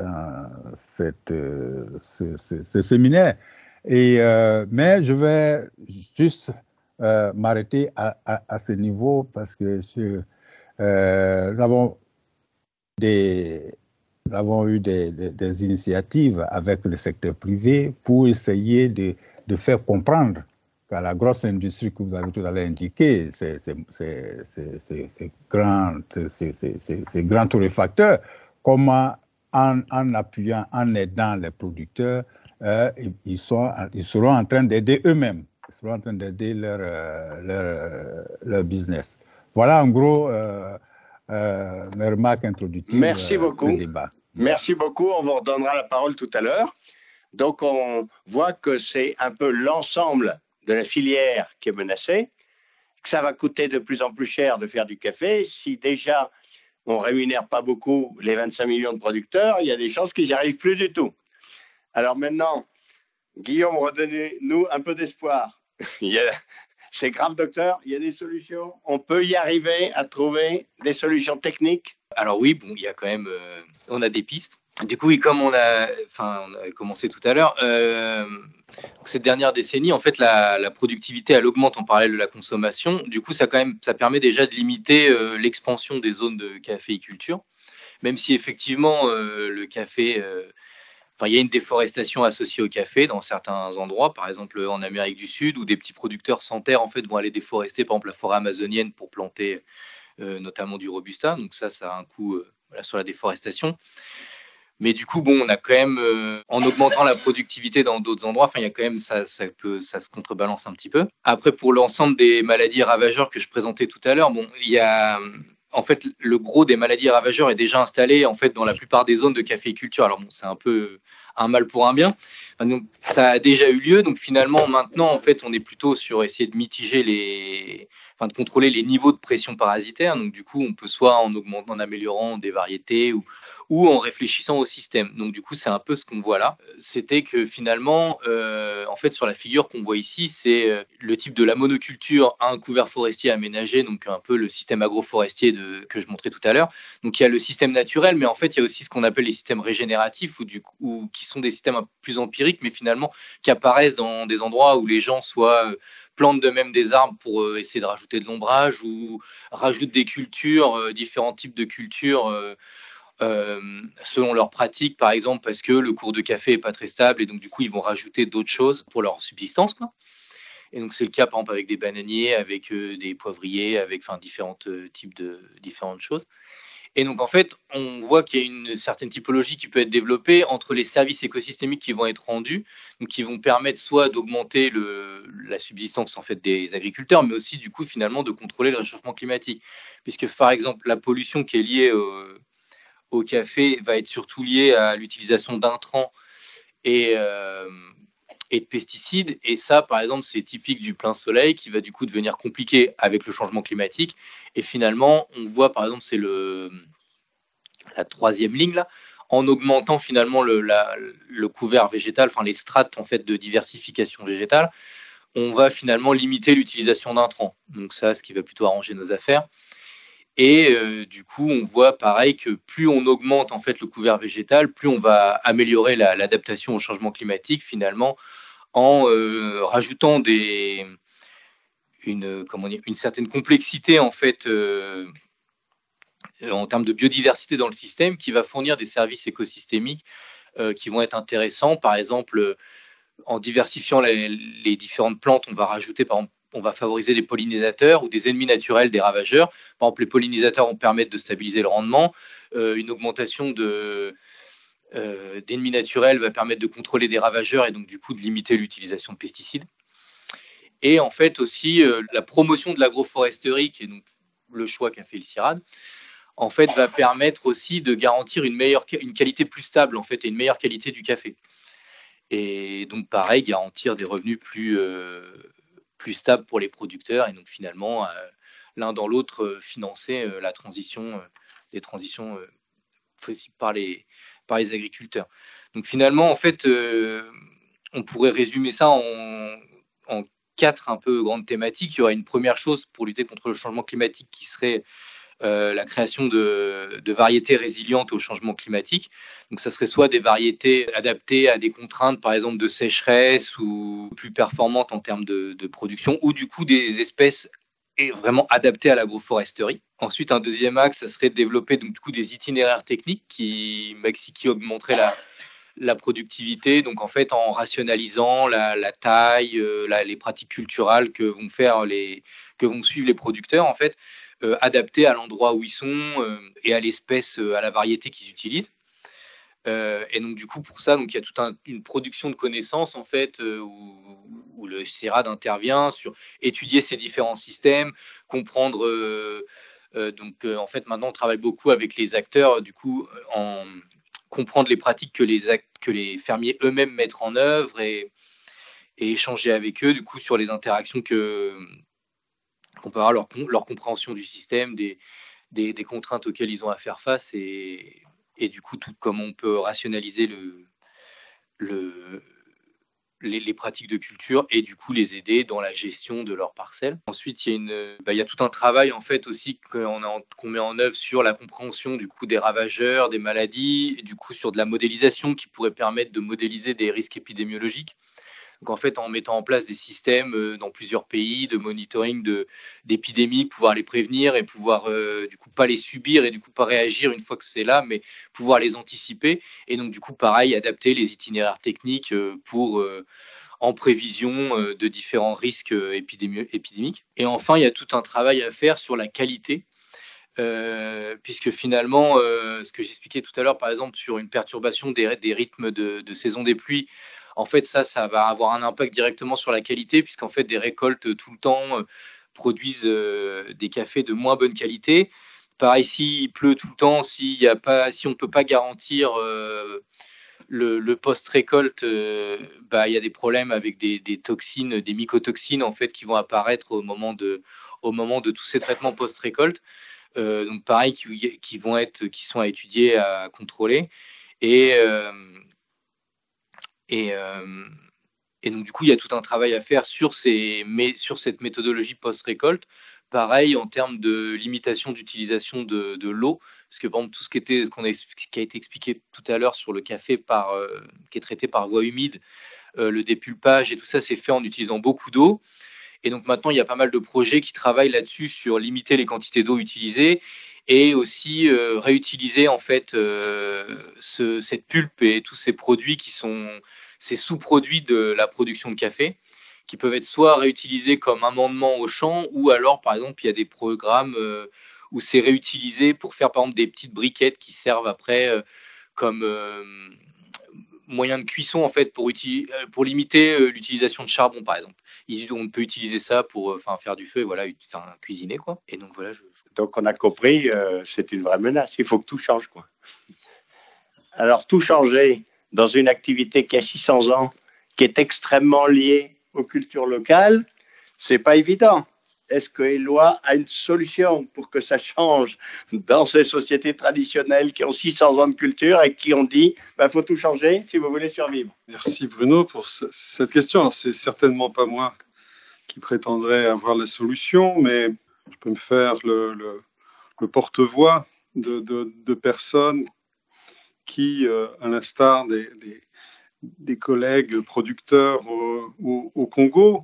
séminaire. Mais je vais juste m'arrêter à ce niveau parce que nous avons eu des initiatives avec le secteur privé pour essayer de faire comprendre qu'à la grosse industrie que vous avez tout à l'heure indiqué, ces grands torréfacteurs, comment en appuyant, en aidant les producteurs, ils seront en train d'aider eux-mêmes, ils seront en train d'aider leur business. Voilà en gros mes remarques introductives. Merci beaucoup. Ce débat. Merci beaucoup. On vous redonnera la parole tout à l'heure. Donc, on voit que c'est un peu l'ensemble de la filière qui est menacée, que ça va coûter de plus en plus cher de faire du café. Si déjà on ne rémunère pas beaucoup les 25 millions de producteurs, il y a des chances qu'ils n'y arrivent plus du tout. Alors maintenant, Guillaume, redonnez-nous un peu d'espoir. C'est grave, docteur, il y a des solutions. On peut y arriver à trouver des solutions techniques. Alors oui, bon, il y a quand même, on a des pistes. Du coup, oui, comme on a commencé tout à l'heure, cette dernière décennie, en fait, la productivité, elle augmente en parallèle de la consommation. Du coup, ça permet déjà de limiter l'expansion des zones de caféiculture, même si effectivement, le café, il y a une déforestation associée au café dans certains endroits, par exemple en Amérique du Sud, où des petits producteurs sans terre, en fait, vont aller déforester, par exemple, la forêt amazonienne pour planter notamment du Robusta. Donc ça a un coût sur la déforestation. Mais du coup, bon, on a quand même, en augmentant la productivité dans d'autres endroits, il y a quand même, ça se contrebalance un petit peu. Après, pour l'ensemble des maladies ravageurs que je présentais tout à l'heure, bon, il y a, en fait, le gros des maladies ravageurs est déjà installé, en fait, dans la plupart des zones de caféiculture. Alors bon, c'est un peu un mal pour un bien. Donc, ça a déjà eu lieu. Donc, finalement, maintenant, en fait, on est plutôt sur essayer de mitiger de contrôler les niveaux de pression parasitaire. Donc, du coup, on peut soit en améliorant des variétés ou en réfléchissant au système. Donc, du coup, c'est un peu ce qu'on voit là. C'était que finalement, en fait, sur la figure qu'on voit ici, c'est le type de la monoculture à un couvert forestier aménagé, donc un peu le système agroforestier que je montrais tout à l'heure. Donc, il y a le système naturel, mais en fait, il y a aussi ce qu'on appelle les systèmes régénératifs ou qui sont des systèmes un peu plus empiriques, mais finalement qui apparaissent dans des endroits où les gens soit plantent d'eux-mêmes des arbres pour essayer de rajouter de l'ombrage ou rajoutent des cultures, différents types de cultures selon leurs pratiques, par exemple, parce que le cours de café n'est pas très stable et donc du coup, ils vont rajouter d'autres choses pour leur subsistance, quoi. Et donc, c'est le cas, par exemple, avec des bananiers, avec des poivriers, avec différents types de différentes choses. Et donc, en fait, on voit qu'il y a une certaine typologie qui peut être développée entre les services écosystémiques qui vont être rendus, donc qui vont permettre soit d'augmenter la subsistance en fait des agriculteurs, mais aussi du coup finalement de contrôler le réchauffement climatique, puisque par exemple la pollution qui est liée au café va être surtout liée à l'utilisation d'intrants et de pesticides. Et ça, par exemple, c'est typique du plein soleil qui va du coup devenir compliqué avec le changement climatique. Et finalement, on voit, par exemple, c'est la troisième ligne là, en augmentant finalement le couvert végétal, les strates en fait de diversification végétale, on va finalement limiter l'utilisation d'intrants. Donc ça, ce qui va plutôt arranger nos affaires. Et du coup, on voit pareil que plus on augmente en fait le couvert végétal, plus on va améliorer l'adaptation au changement climatique finalement en rajoutant une certaine complexité en fait en termes de biodiversité dans le système qui va fournir des services écosystémiques qui vont être intéressants. Par exemple, en diversifiant les différentes plantes, on va rajouter par exemple, on va favoriser des pollinisateurs ou des ennemis naturels des ravageurs. Par exemple, les pollinisateurs vont permettre de stabiliser le rendement. une augmentation d'ennemis naturels va permettre de contrôler des ravageurs et donc du coup de limiter l'utilisation de pesticides. Et en fait aussi la promotion de l'agroforesterie, qui est donc le choix qu'a fait le CIRAD, en fait va permettre aussi de garantir une qualité plus stable en fait et une meilleure qualité du café. Et donc pareil, garantir des revenus plus stables pour les producteurs et donc finalement l'un dans l'autre financer les transitions possibles par les agriculteurs. Donc finalement en fait on pourrait résumer ça en 4 un peu grandes thématiques. Il y aurait une première chose pour lutter contre le changement climatique qui serait la création de variétés résilientes au changement climatique. Donc, ça serait soit des variétés adaptées à des contraintes, par exemple de sécheresse ou plus performantes en termes de production, ou du coup des espèces vraiment adaptées à l'agroforesterie. Ensuite, un deuxième axe, ça serait de développer donc, du coup, des itinéraires techniques qui augmenteraient la productivité, donc en fait en rationalisant la taille, les pratiques culturales que vont suivre les producteurs en fait, adaptés à l'endroit où ils sont et à l'espèce, à la variété qu'ils utilisent. Et donc du coup pour ça, donc il y a toute une production de connaissances en fait où le CIRAD intervient sur étudier ces différents systèmes, comprendre. En fait maintenant on travaille beaucoup avec les acteurs du coup en comprendre les pratiques que les fermiers eux-mêmes mettent en œuvre et échanger avec eux du coup sur les interactions qu'on peut avoir, leur compréhension du système, des contraintes auxquelles ils ont à faire face et du coup comment on peut rationaliser les pratiques de culture et du coup les aider dans la gestion de leurs parcelles. Ensuite, il y a tout un travail en fait aussi qu'on met en œuvre sur la compréhension du coup des ravageurs, des maladies, et du coup sur de la modélisation qui pourrait permettre de modéliser des risques épidémiologiques. Donc en fait, en mettant en place des systèmes dans plusieurs pays de monitoring d'épidémies, pouvoir les prévenir et pouvoir du coup pas les subir et du coup pas réagir une fois que c'est là, mais pouvoir les anticiper. Et donc du coup, pareil, adapter les itinéraires techniques pour en prévision de différents risques épidémiques. Et enfin, il y a tout un travail à faire sur la qualité. Puisque finalement, ce que j'expliquais tout à l'heure, par exemple, sur une perturbation des rythmes de saison des pluies, en fait, ça va avoir un impact directement sur la qualité, puisqu'en fait, des récoltes tout le temps produisent des cafés de moins bonne qualité. Pareil, s'il pleut tout le temps, si on ne peut pas garantir le post-récolte, il y a des problèmes avec des toxines, des mycotoxines en fait, qui vont apparaître au moment de tous ces traitements post-récolte. Donc pareil, qui sont à étudier, à contrôler. Et donc, du coup, il y a tout un travail à faire sur cette méthodologie post-récolte. Pareil, en termes de limitation d'utilisation de l'eau, parce que par exemple, tout ce qui a été expliqué tout à l'heure sur le café qui est traité par voie humide, le dépulpage et tout ça, c'est fait en utilisant beaucoup d'eau. Et donc maintenant, il y a pas mal de projets qui travaillent là-dessus sur limiter les quantités d'eau utilisées et aussi réutiliser en fait cette pulpe et tous ces produits qui sont ces sous-produits de la production de café qui peuvent être soit réutilisés comme amendement au champ ou alors par exemple il y a des programmes où c'est réutilisé pour faire par exemple des petites briquettes qui servent après comme moyen de cuisson en fait pour limiter l'utilisation de charbon par exemple. On peut utiliser ça pour faire du feu et voilà, cuisiner quoi. Et donc voilà. Donc on a compris, c'est une vraie menace. Il faut que tout change quoi. Alors tout changer dans une activité qui a 600 ans, qui est extrêmement liée aux cultures locales, c'est pas évident. Est-ce que Éloi a une solution pour que ça change dans ces sociétés traditionnelles qui ont 600 ans de culture et qui ont dit faut tout changer si vous voulez survivre? Merci Bruno pour cette question. Alors, c'est certainement pas moi qui prétendrai avoir la solution, mais je peux me faire le porte-voix de personnes qui, à l'instar des collègues producteurs au Congo,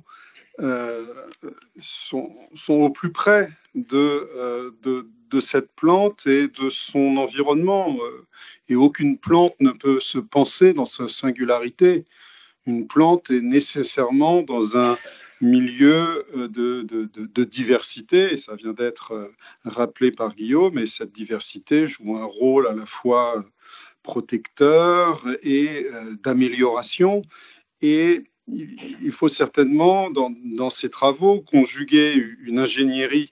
sont au plus près de cette plante et de son environnement. Et aucune plante ne peut se penser dans sa singularité. Une plante est nécessairement dans un milieu de diversité, et ça vient d'être rappelé par Guillaume, et cette diversité joue un rôle à la fois protecteur et d'amélioration. Et il faut certainement, dans ces travaux, conjuguer une ingénierie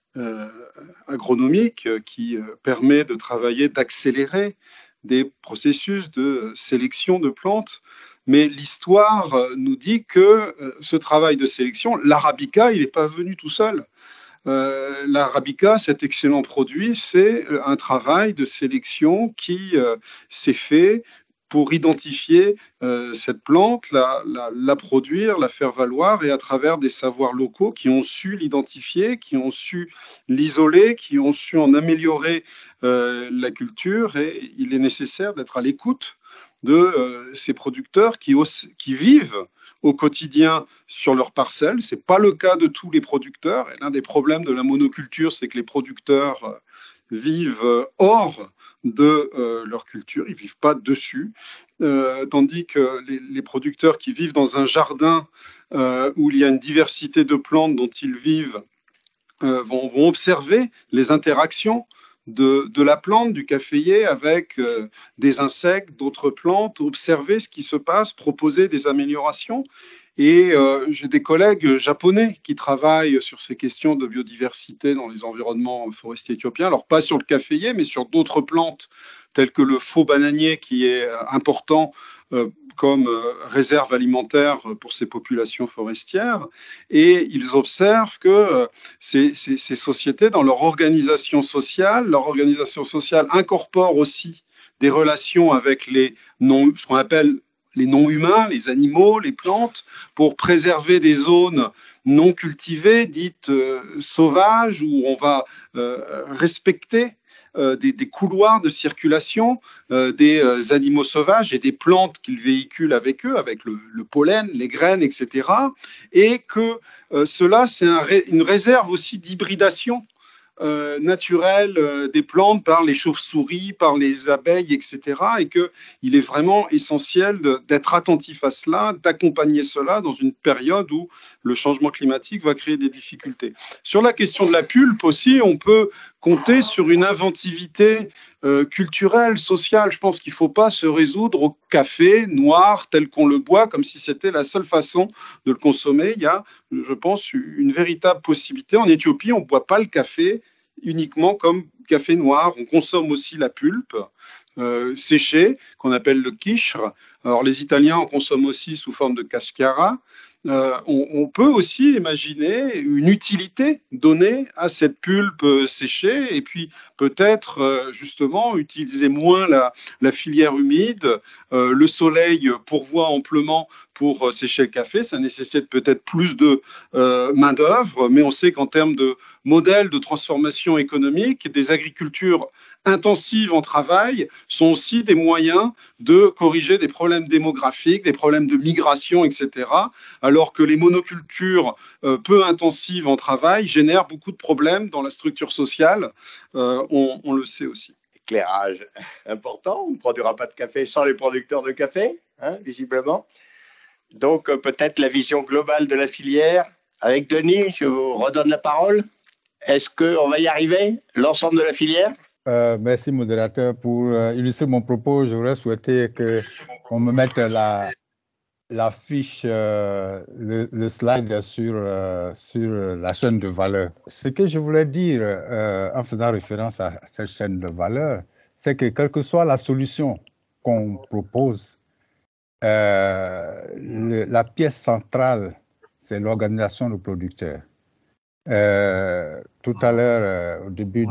agronomique qui permet de travailler, d'accélérer des processus de sélection de plantes. Mais l'histoire nous dit que ce travail de sélection, l'arabica, il n'est pas venu tout seul. L'arabica, cet excellent produit, c'est un travail de sélection qui s'est fait pour identifier cette plante, la produire, la faire valoir, et à travers des savoirs locaux qui ont su l'identifier, qui ont su l'isoler, qui ont su en améliorer la culture. Et il est nécessaire d'être à l'écoute de ces producteurs qui vivent au quotidien sur leurs parcelles. Ce n'est pas le cas de tous les producteurs. Et l'un des problèmes de la monoculture, c'est que les producteurs vivent hors de leur culture, ils ne vivent pas dessus, tandis que les producteurs qui vivent dans un jardin où il y a une diversité de plantes dont ils vivent vont observer les interactions de la plante, du caféier, avec des insectes, d'autres plantes, observer ce qui se passe, proposer des améliorations. Et j'ai des collègues japonais qui travaillent sur ces questions de biodiversité dans les environnements forestiers éthiopiens. Alors pas sur le caféier, mais sur d'autres plantes, telles que le faux bananier, qui est important comme réserve alimentaire pour ces populations forestières. Et ils observent que ces sociétés, dans leur organisation sociale incorpore aussi des relations avec ce qu'on appelle les non-humains, les animaux, les plantes, pour préserver des zones non cultivées, dites sauvages, où on va respecter des couloirs de circulation des animaux sauvages et des plantes qu'ils véhiculent avec eux, avec le pollen, les graines, etc. Et que cela, c'est une réserve aussi d'hybridation naturelle des plantes par les chauves-souris, par les abeilles, etc. Et qu'il est vraiment essentiel d'être attentif à cela, d'accompagner cela dans une période où le changement climatique va créer des difficultés. Sur la question de la pulpe aussi, on peut compter sur une inventivité culturelle, sociale. Je pense qu'il ne faut pas se résoudre au café noir tel qu'on le boit, comme si c'était la seule façon de le consommer. Il y a, je pense, une véritable possibilité. En Éthiopie, on ne boit pas le café uniquement comme café noir. On consomme aussi la pulpe séchée, qu'on appelle le kishre. Alors, les Italiens en consomment aussi sous forme de cascara. On peut aussi imaginer une utilité donnée à cette pulpe séchée, et puis peut-être justement utiliser moins la filière humide. Le soleil pourvoit amplement pour sécher le café, ça nécessite peut-être plus de main-d'œuvre, mais on sait qu'en termes de modèle de transformation économique, des agricultures intensives en travail sont aussi des moyens de corriger des problèmes démographiques, des problèmes de migration, etc., alors que les monocultures peu intensives en travail génèrent beaucoup de problèmes dans la structure sociale, on le sait aussi. Éclairage important, on ne produira pas de café sans les producteurs de café, hein, visiblement. Donc peut-être la vision globale de la filière. Avec Denis, je vous redonne la parole. Est-ce qu'on va y arriver, l'ensemble de la filière ? Merci, modérateur. Pour illustrer mon propos, j'aurais souhaité qu'on me mette la fiche, le slide sur la chaîne de valeur. Ce que je voulais dire en faisant référence à cette chaîne de valeur, c'est que quelle que soit la solution qu'on propose, la pièce centrale, c'est l'organisation de producteurs. Tout à l'heure, au début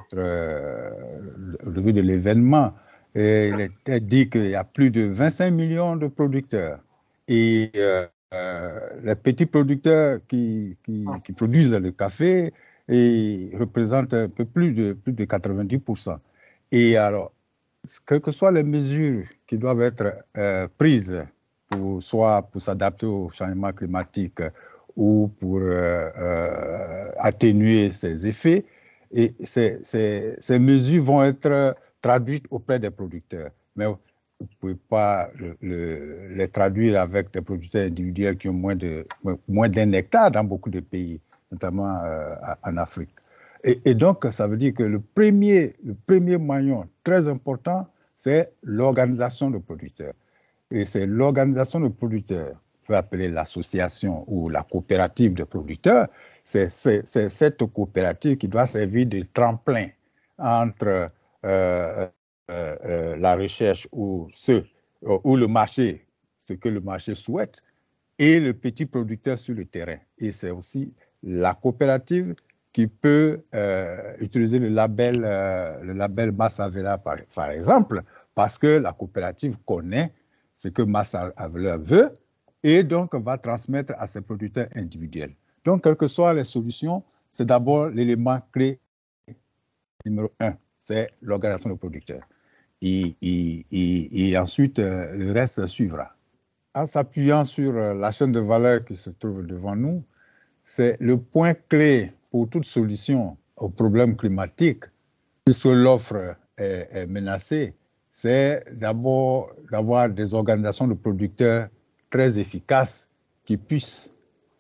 de l'événement, il était dit qu'il y a plus de 25 millions de producteurs. Et les petits producteurs qui produisent le café représentent un peu plus de 90%. Et alors, quelles que soient les mesures qui doivent être prises, soit pour s'adapter au changement climatique ou pour atténuer ses effets, et ces mesures vont être traduites auprès des producteurs. Mais vous ne pouvez pas les traduire avec des producteurs individuels qui ont moins d'un hectare dans beaucoup de pays, notamment en Afrique. Et donc, ça veut dire que le premier maillon très important, c'est l'organisation de producteurs. Et c'est l'organisation de producteurs, on peut appeler l'association ou la coopérative de producteurs, c'est cette coopérative qui doit servir de tremplin entre la recherche ou le marché, ce que le marché souhaite, et le petit producteur sur le terrain. Et c'est aussi la coopérative qui peut utiliser le label Massa Avela, par exemple, parce que la coopérative connaît ce que Massa Avela veut et donc va transmettre à ses producteurs individuels. Donc, quelles que soient les solutions, c'est d'abord l'élément clé numéro 1, c'est l'organisation de producteurs. Et ensuite, le reste suivra. En s'appuyant sur la chaîne de valeur qui se trouve devant nous, c'est le point clé pour toute solution aux problèmes climatiques, puisque l'offre est menacée, c'est d'abord d'avoir des organisations de producteurs très efficaces qui puissent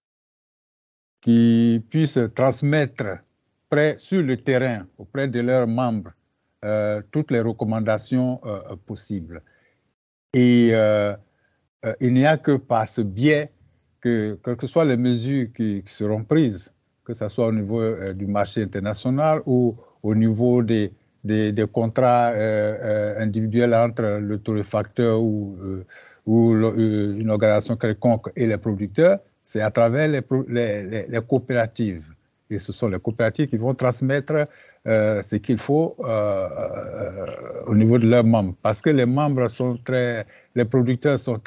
transmettre sur le terrain, auprès de leurs membres, toutes les recommandations possibles. Et il n'y a que par ce biais que, quelles que soient les mesures qui seront prises, que ce soit au niveau du marché international ou au niveau des contrats individuels entre le torréfacteur ou une organisation quelconque et les producteurs, c'est à travers les coopératives. Et ce sont les coopératives qui vont transmettre ce qu'il faut au niveau de leurs membres. Parce que les membres les producteurs sont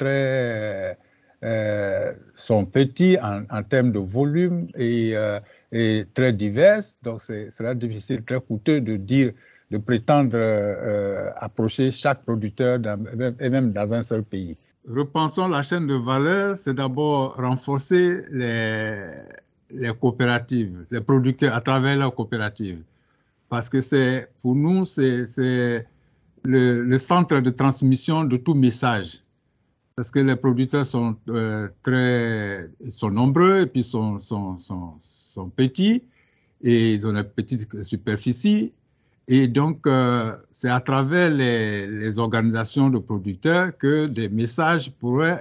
sont petits en termes de volume et très divers. Donc, ce sera difficile, très coûteux de prétendre approcher chaque producteur et même dans un seul pays. Repensons la chaîne de valeur, c'est d'abord renforcer les coopératives, les producteurs à travers leurs coopératives. Parce que pour nous, c'est le centre de transmission de tout message. Parce que les producteurs sont nombreux et puis sont petits et ils ont une petite superficie. Et donc, c'est à travers les organisations de producteurs que des messages pourraient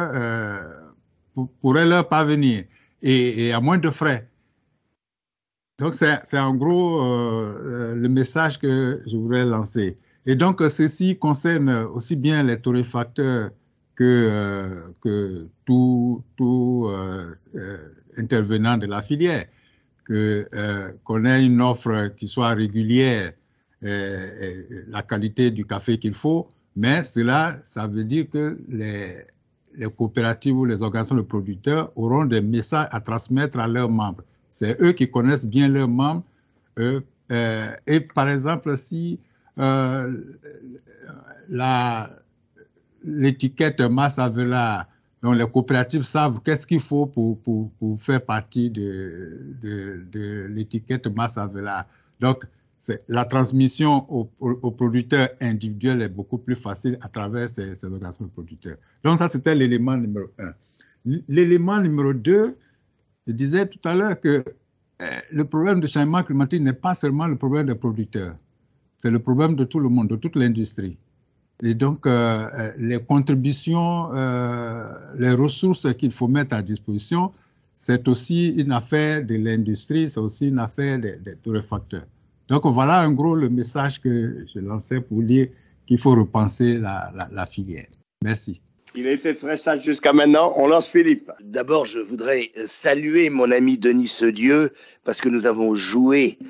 leur parvenir et à moins de frais. Donc, c'est en gros le message que je voudrais lancer. Et donc, ceci concerne aussi bien les torréfacteurs que tout intervenant de la filière, qu'on ait une offre qui soit régulière, la qualité du café qu'il faut, mais ça veut dire que les coopératives ou les organisations de producteurs auront des messages à transmettre à leurs membres. C'est eux qui connaissent bien leurs membres. Et par exemple, si l'étiquette Massa Avela, donc les coopératives savent qu'est-ce qu'il faut pour faire partie de l'étiquette Massa Avela. Donc, la transmission aux producteurs individuels est beaucoup plus facile à travers ces organisations de producteurs. Donc, ça, c'était l'élément numéro 1. L'élément numéro 2, je disais tout à l'heure que le problème du changement climatique n'est pas seulement le problème des producteurs, c'est le problème de tout le monde, de toute l'industrie. Et donc, les contributions, les ressources qu'il faut mettre à disposition, c'est aussi une affaire de l'industrie, c'est aussi une affaire des torréfacteurs. Donc, voilà en gros le message que je lançais pour dire qu'il faut repenser la filière. Merci. Il a été très sage jusqu'à maintenant. On lance Philippe. D'abord, je voudrais saluer mon ami Denis Sedieu parce que nous avons joué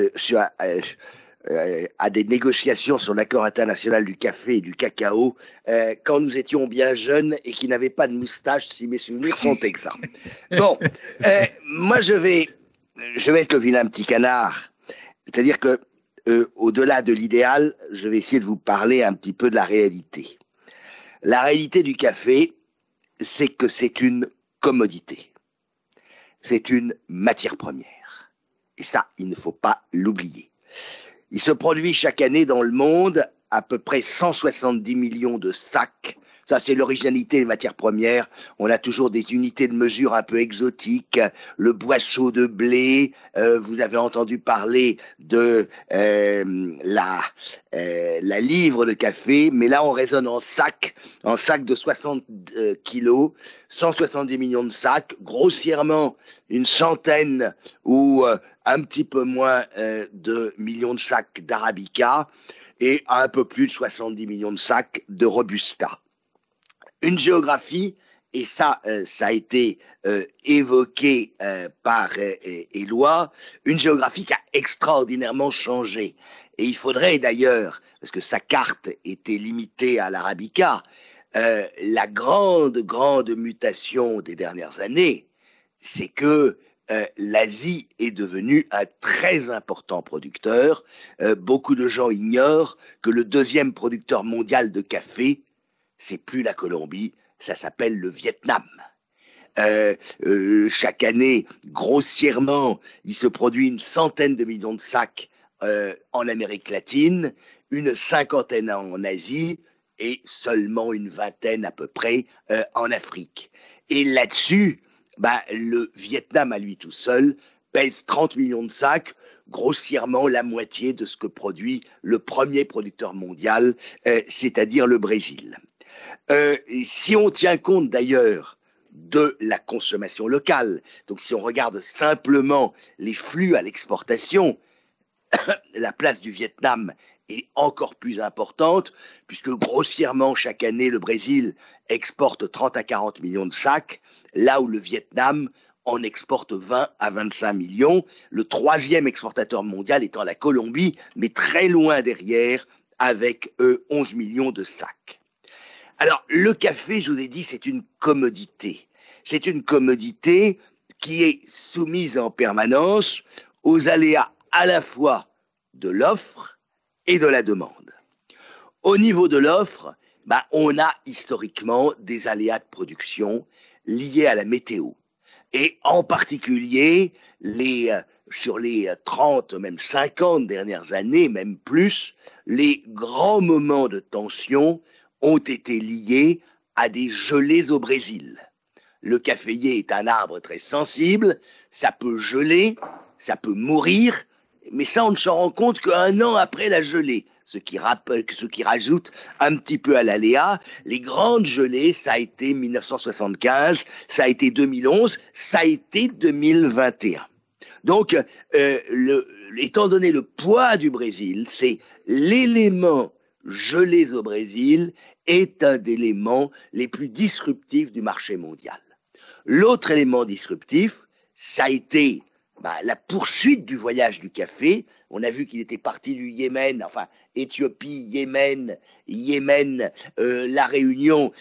à des négociations sur l'accord international du café et du cacao quand nous étions bien jeunes et qui n'avaient pas de moustache, si mes souvenirs sont exacts. Bon, moi je vais être le vilain petit canard, c'est-à-dire que au-delà de l'idéal, je vais essayer de vous parler un petit peu de la réalité. La réalité du café, c'est que c'est une commodité, c'est une matière première, et ça, il ne faut pas l'oublier. Il se produit chaque année dans le monde à peu près 170 millions de sacs. Ça, c'est l'originalité des matières premières. On a toujours des unités de mesure un peu exotiques. Le boisseau de blé. Vous avez entendu parler de la livre de café. Mais là, on raisonne en sacs de 60 kilos, 170 millions de sacs. Grossièrement, une centaine ou un petit peu moins de millions de sacs d'Arabica et un peu plus de 70 millions de sacs de Robusta. Une géographie, et ça a été évoqué par Éloi, une géographie qui a extraordinairement changé. Et il faudrait d'ailleurs, parce que sa carte était limitée à l'Arabica, la grande mutation des dernières années, c'est que l'Asie est devenue un très important producteur. Beaucoup de gens ignorent que le deuxième producteur mondial de café, c'est plus la Colombie, ça s'appelle le Vietnam. Chaque année, grossièrement, il se produit une centaine de millions de sacs en Amérique latine, une cinquantaine en Asie et seulement une vingtaine à peu près en Afrique. Et là-dessus, le Vietnam à lui tout seul pèse 30 millions de sacs, grossièrement la moitié de ce que produit le premier producteur mondial, c'est-à-dire le Brésil. Si on tient compte d'ailleurs de la consommation locale, donc si on regarde simplement les flux à l'exportation, la place du Vietnam est encore plus importante, puisque grossièrement chaque année le Brésil exporte 30 à 40 millions de sacs, là où le Vietnam en exporte 20 à 25 millions, le troisième exportateur mondial étant la Colombie, mais très loin derrière, avec 11 millions de sacs. Alors, le café, je vous l'ai dit, c'est une commodité. C'est une commodité qui est soumise en permanence aux aléas à la fois de l'offre et de la demande. Au niveau de l'offre, on a historiquement des aléas de production liés à la météo. Et en particulier, sur les 30, même 50 dernières années, même plus, les grands moments de tension ont été liés à des gelées au Brésil. Le caféier est un arbre très sensible, ça peut geler, ça peut mourir, mais ça on ne s'en rend compte qu'un an après la gelée, ce qui rajoute un petit peu à l'aléa. Les grandes gelées, ça a été 1975, ça a été 2011, ça a été 2021. Donc, étant donné le poids du Brésil, c'est l'élément gelé au Brésil est un des éléments les plus disruptifs du marché mondial. L'autre élément disruptif, ça a été la poursuite du voyage du café. On a vu qu'il était parti du Yémen, enfin Éthiopie, Yémen, la Réunion,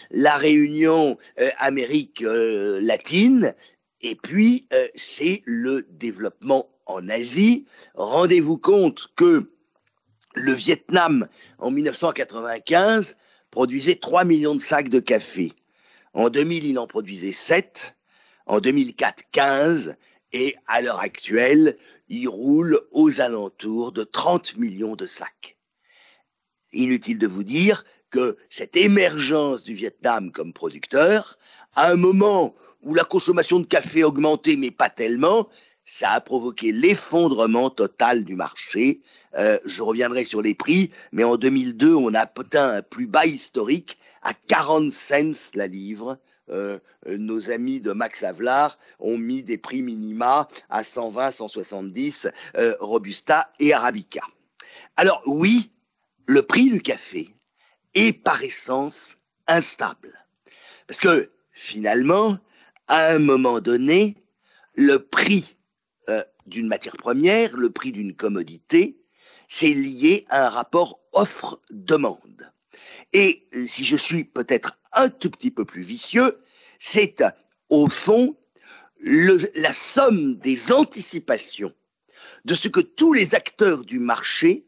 Amérique latine, et puis c'est le développement en Asie. Rendez-vous compte que le Vietnam, en 1995, produisait 3 millions de sacs de café. En 2000, il en produisait 7. En 2004, 15. Et à l'heure actuelle, il roule aux alentours de 30 millions de sacs. Inutile de vous dire que cette émergence du Vietnam comme producteur, à un moment où la consommation de café augmentait, mais pas tellement, ça a provoqué l'effondrement total du marché. Je reviendrai sur les prix, mais en 2002, on a atteint un plus bas historique à 40 cents la livre. Nos amis de Max Havelaar ont mis des prix minima à 120, 170, Robusta et Arabica. Alors oui, le prix du café est par essence instable. Parce que finalement, à un moment donné, le prix d'une matière première, le prix d'une commodité, c'est lié à un rapport offre-demande. Et si je suis peut-être un tout petit peu plus vicieux, c'est au fond la somme des anticipations de ce que tous les acteurs du marché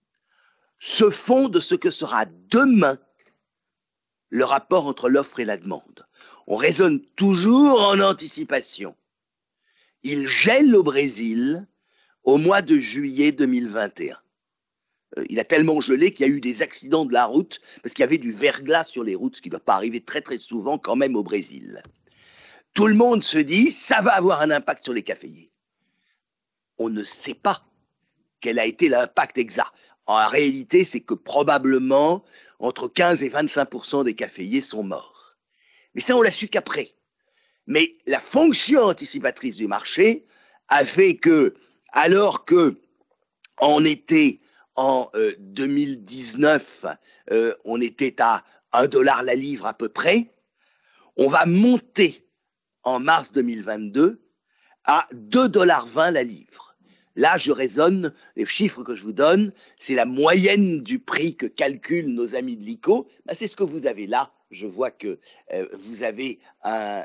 se font de ce que sera demain le rapport entre l'offre et la demande. On raisonne toujours en anticipation. Il gèle au Brésil au mois de juillet 2021. il a tellement gelé qu'il y a eu des accidents de la route parce qu'il y avait du verglas sur les routes, ce qui ne doit pas arriver très très souvent quand même au Brésil. Tout le monde se dit, ça va avoir un impact sur les caféiers. On ne sait pas quel a été l'impact exact. En réalité, c'est que probablement entre 15 et 25% des caféiers sont morts. Mais ça, on l'a su qu'après. Mais la fonction anticipatrice du marché a fait que, alors que on était en 2019, on était à $1 la livre à peu près, on va monter en mars 2022 à $2,20 la livre. Là, je raisonne, les chiffres que je vous donne, c'est la moyenne du prix que calculent nos amis de l'ICO. Ben, c'est ce que vous avez là. Je vois que vous avez un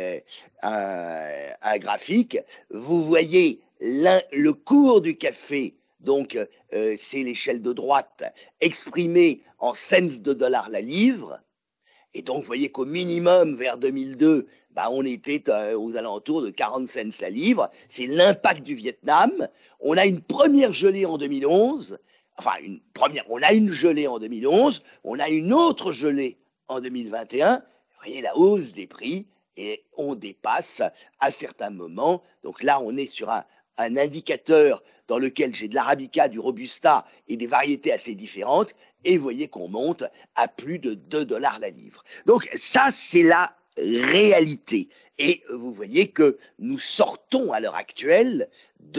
graphique. Vous voyez le cours du café, donc c'est l'échelle de droite, exprimée en cents de dollars la livre. Et donc, vous voyez qu'au minimum, vers 2002, bah, on était aux alentours de 40 cents la livre. C'est l'impact du Vietnam. On a une première gelée en 2011. Enfin, on a une gelée en 2011. On a une autre gelée en 2021. Vous voyez la hausse des prix et on dépasse à certains moments. Donc là, on est sur un indicateur dans lequel j'ai de l'arabica, du robusta et des variétés assez différentes, et vous voyez qu'on monte à plus de $2 la livre. Donc ça, c'est la réalité. Et vous voyez que nous sortons à l'heure actuelle,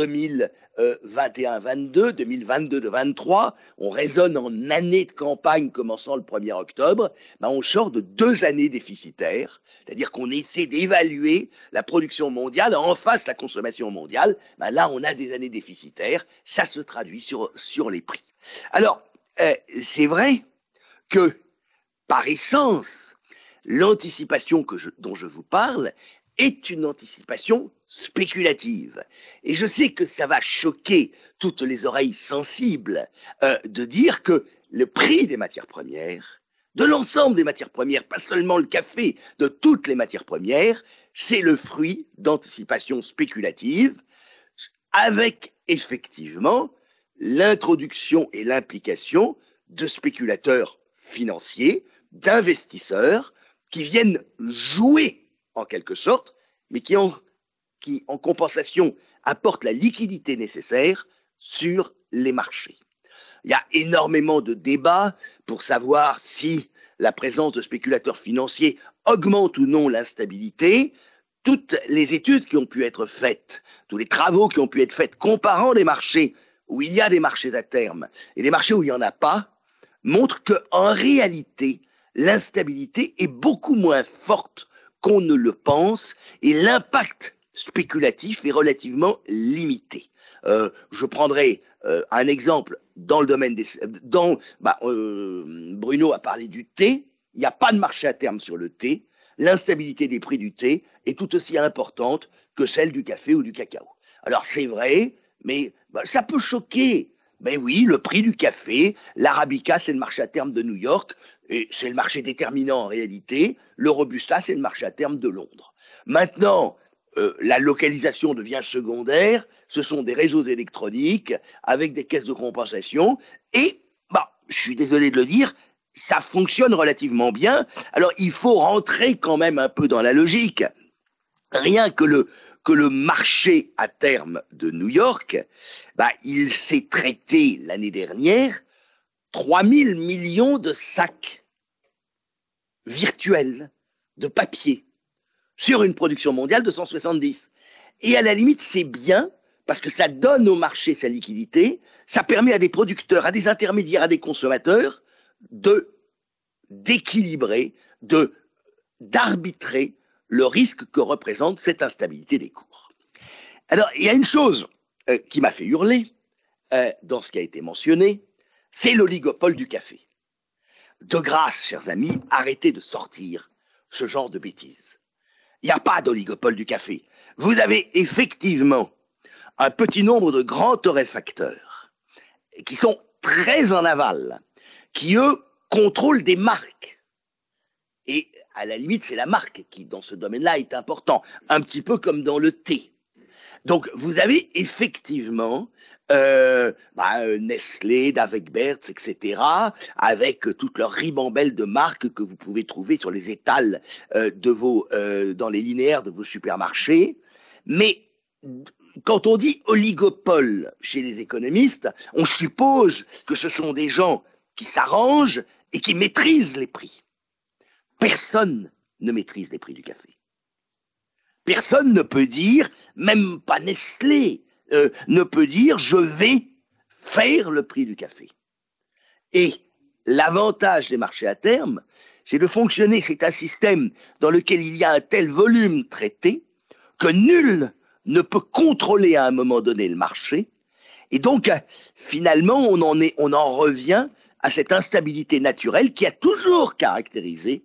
2021-22, 2022-23, on raisonne en année de campagne commençant le 1er octobre, ben on sort de 2 années déficitaires, c'est-à-dire qu'on essaie d'évaluer la production mondiale en face de la consommation mondiale. Ben là, on a des années déficitaires, ça se traduit sur les prix. Alors, c'est vrai que, par essence, l'anticipation dont je vous parle est une anticipation spéculative. Et je sais que ça va choquer toutes les oreilles sensibles de dire que le prix des matières premières, de l'ensemble des matières premières, pas seulement le café, de toutes les matières premières, c'est le fruit d'anticipation spéculative avec effectivement l'introduction et l'implication de spéculateurs financiers, d'investisseurs qui viennent jouer en quelque sorte, mais qui en compensation apportent la liquidité nécessaire sur les marchés. Il y a énormément de débats pour savoir si la présence de spéculateurs financiers augmente ou non l'instabilité. Toutes les études qui ont pu être faites, tous les travaux qui ont pu être faits comparant les marchés où il y a des marchés à terme et des marchés où il n'y en a pas, montrent qu'en réalité, l'instabilité est beaucoup moins forte qu'on ne le pense et l'impact spéculatif est relativement limité. Je prendrai un exemple dans le domaine Bruno a parlé du thé. Il n'y a pas de marché à terme sur le thé. L'instabilité des prix du thé est tout aussi importante que celle du café ou du cacao. Alors c'est vrai, mais ça peut choquer. Ben oui, le prix du café, l'arabica, c'est le marché à terme de New York, et c'est le marché déterminant en réalité. Le robusta, c'est le marché à terme de Londres. Maintenant, la localisation devient secondaire. Ce sont des réseaux électroniques avec des caisses de compensation. Et, je suis désolé de le dire, ça fonctionne relativement bien. Alors, il faut rentrer quand même un peu dans la logique. Rien que le marché à terme de New York, il s'est traité l'année dernière 3 000 millions de sacs virtuels de papier sur une production mondiale de 170. Et à la limite, c'est bien parce que ça donne au marché sa liquidité, ça permet à des producteurs, à des intermédiaires, à des consommateurs d'équilibrer, d'arbitrer le risque que représente cette instabilité des cours. Alors, il y a une chose qui m'a fait hurler dans ce qui a été mentionné, c'est l'oligopole du café. De grâce, chers amis, arrêtez de sortir ce genre de bêtises. Il n'y a pas d'oligopole du café. Vous avez effectivement un petit nombre de grands torréfacteurs qui sont très en aval, qui, eux, contrôlent des marques. Et à la limite, c'est la marque qui, dans ce domaine-là, est important, un petit peu comme dans le thé. Donc, vous avez effectivement Nestlé, Davegberts, etc., avec toute leur ribambelle de marques que vous pouvez trouver sur les étals dans les linéaires de vos supermarchés. Mais quand on dit oligopole chez les économistes, on suppose que ce sont des gens qui s'arrangent et qui maîtrisent les prix. Personne ne maîtrise les prix du café. Personne ne peut dire, même pas Nestlé, ne peut dire je vais faire le prix du café. Et l'avantage des marchés à terme, c'est de fonctionner, c'est un système dans lequel il y a un tel volume traité que nul ne peut contrôler à un moment donné le marché. Et donc, finalement, on en revient à cette instabilité naturelle qui a toujours caractérisé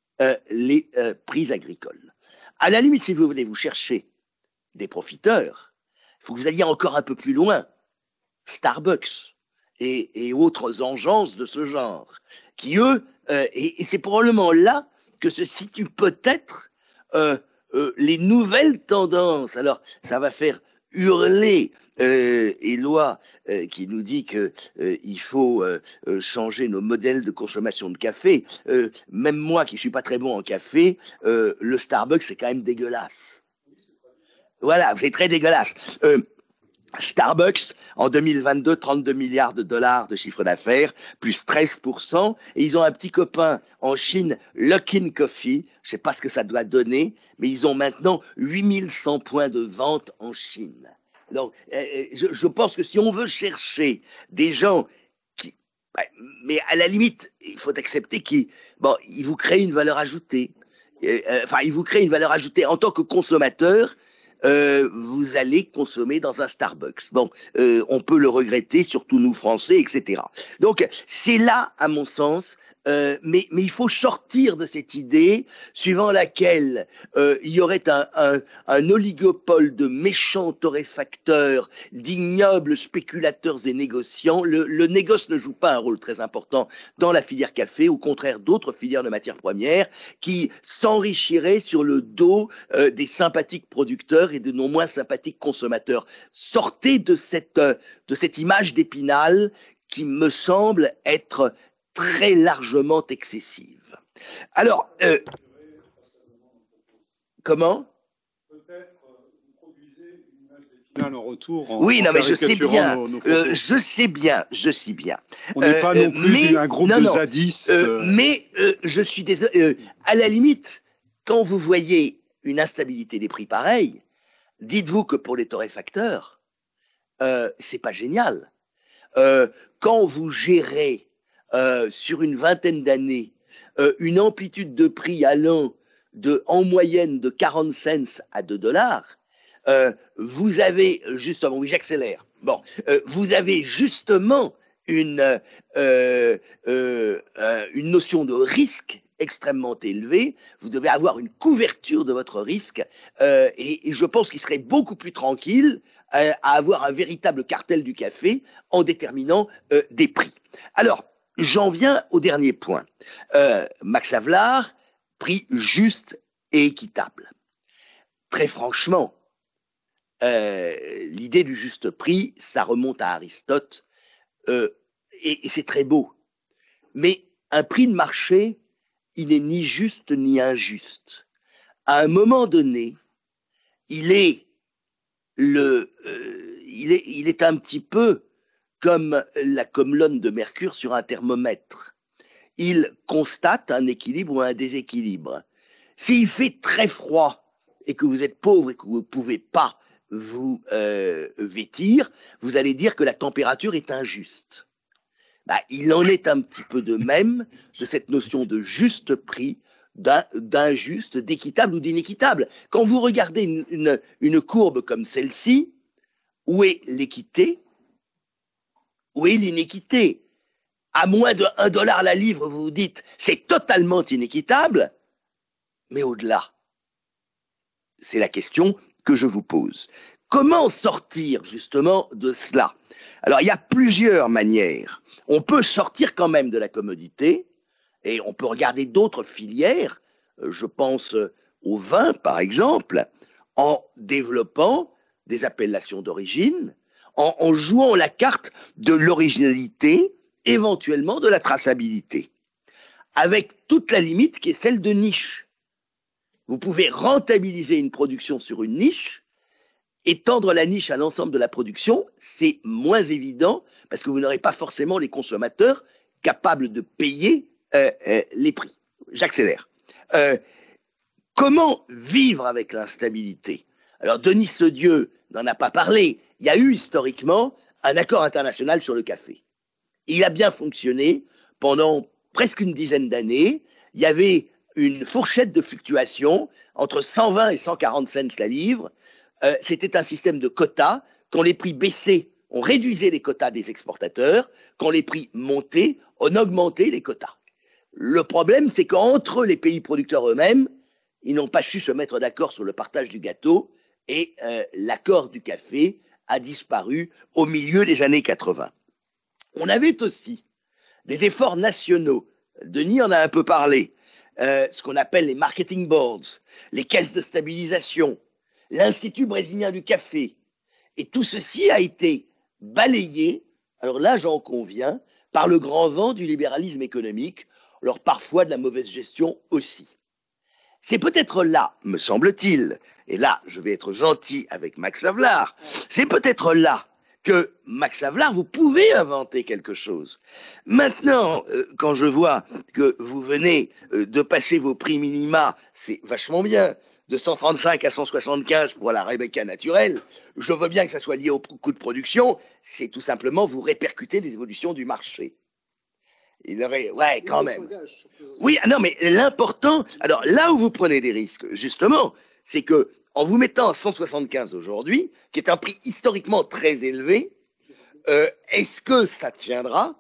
les prix agricoles. À la limite, si vous voulez vous chercher des profiteurs, il faut que vous alliez encore un peu plus loin. Starbucks et autres engences de ce genre, qui eux, et c'est probablement là que se situent peut-être les nouvelles tendances. Alors, ça va faire hurler Éloi qui nous dit qu'il faut changer nos modèles de consommation de café. Même moi qui ne suis pas très bon en café, le Starbucks c'est quand même dégueulasse. Voilà, c'est très dégueulasse. Starbucks, en 2022, 32 milliards de dollars de chiffre d'affaires, plus 13%. Et ils ont un petit copain en Chine, Luckin Coffee. Je ne sais pas ce que ça doit donner, mais ils ont maintenant 8100 points de vente en Chine. Donc, je pense que si on veut chercher des gens qui... Mais à la limite, il faut accepter qu'ils vous créent une valeur ajoutée. Ils vous créent une valeur ajoutée en tant que consommateur. Vous allez consommer dans un Starbucks. Bon, on peut le regretter, surtout nous Français, etc. Donc, c'est là, à mon sens, mais il faut sortir de cette idée suivant laquelle il y aurait un oligopole de méchants torréfacteurs, d'ignobles spéculateurs et négociants. Le négoce ne joue pas un rôle très important dans la filière café, au contraire d'autres filières de matières premières qui s'enrichiraient sur le dos des sympathiques producteurs et de non moins sympathiques consommateurs. Sortez de cette image d'Épinal qui me semble être très largement excessive. Alors, comment ? Peut-être vous produisez une image d'Épinal en retour. Oui, non, mais je sais bien. Je sais bien. On n'est pas non plus un groupe de zadistes. Mais je suis désolé. À la limite, quand vous voyez une instabilité des prix pareille, dites-vous que pour les torréfacteurs, c'est pas génial. Quand vous gérez sur une vingtaine d'années une amplitude de prix allant en moyenne de 40 cents à 2 dollars, vous avez justement, oui j'accélère, vous avez justement une notion de risque extrêmement élevé, vous devez avoir une couverture de votre risque et je pense qu'il serait beaucoup plus tranquille à avoir un véritable cartel du café en déterminant des prix. Alors, j'en viens au dernier point. Max Havelaar, prix juste et équitable. Très franchement, l'idée du juste prix, ça remonte à Aristote et c'est très beau. Mais un prix de marché, il n'est ni juste ni injuste. À un moment donné, il est un petit peu comme la colonne de mercure sur un thermomètre. Il constate un équilibre ou un déséquilibre. S'il fait très froid et que vous êtes pauvre et que vous ne pouvez pas vous vêtir, vous allez dire que la température est injuste. Il en est un petit peu de même de cette notion de juste prix, d'injuste, d'équitable ou d'inéquitable. Quand vous regardez une courbe comme celle-ci, où est l'équité? Où est l'inéquité? À moins de 1 dollar la livre, vous vous dites, c'est totalement inéquitable, mais au-delà, c'est la question que je vous pose. Comment sortir justement de cela? Alors, il y a plusieurs manières. On peut sortir quand même de la commodité et on peut regarder d'autres filières, je pense au vin par exemple, en développant des appellations d'origine, en jouant la carte de l'originalité, éventuellement de la traçabilité, avec toute la limite qui est celle de niche. Vous pouvez rentabiliser une production sur une niche, étendre la niche à l'ensemble de la production, c'est moins évident parce que vous n'aurez pas forcément les consommateurs capables de payer les prix. J'accélère. Comment vivre avec l'instabilité? Alors, Denis Sedieu n'en a pas parlé. Il y a eu historiquement un accord international sur le café. Il a bien fonctionné pendant presque une dizaine d'années. Il y avait une fourchette de fluctuation entre 120 et 140 cents la livre. C'était un système de quotas. Quand les prix baissaient, on réduisait les quotas des exportateurs. Quand les prix montaient, on augmentait les quotas. Le problème, c'est qu'entre les pays producteurs eux-mêmes, ils n'ont pas su se mettre d'accord sur le partage du gâteau et l'accord du café a disparu au milieu des années 80. On avait aussi des efforts nationaux. Denis en a un peu parlé. Ce qu'on appelle les marketing boards, les caisses de stabilisation, l'Institut brésilien du café. Et tout ceci a été balayé, alors là j'en conviens, par le grand vent du libéralisme économique, alors parfois de la mauvaise gestion aussi. C'est peut-être là, me semble-t-il, et là je vais être gentil avec Max Havelaar, c'est peut-être là que, Max Havelaar, vous pouvez inventer quelque chose. Maintenant, quand je vois que vous venez de passer vos prix minima, c'est vachement bien, de 135 à 175 pour la Rebecca naturelle, je veux bien que ça soit lié au coût de production, c'est tout simplement vous répercuter les évolutions du marché. Il aurait, ouais, quand même. Oui, non, mais l'important, alors là où vous prenez des risques, justement, c'est que en vous mettant à 175 aujourd'hui, qui est un prix historiquement très élevé, est-ce que ça tiendra?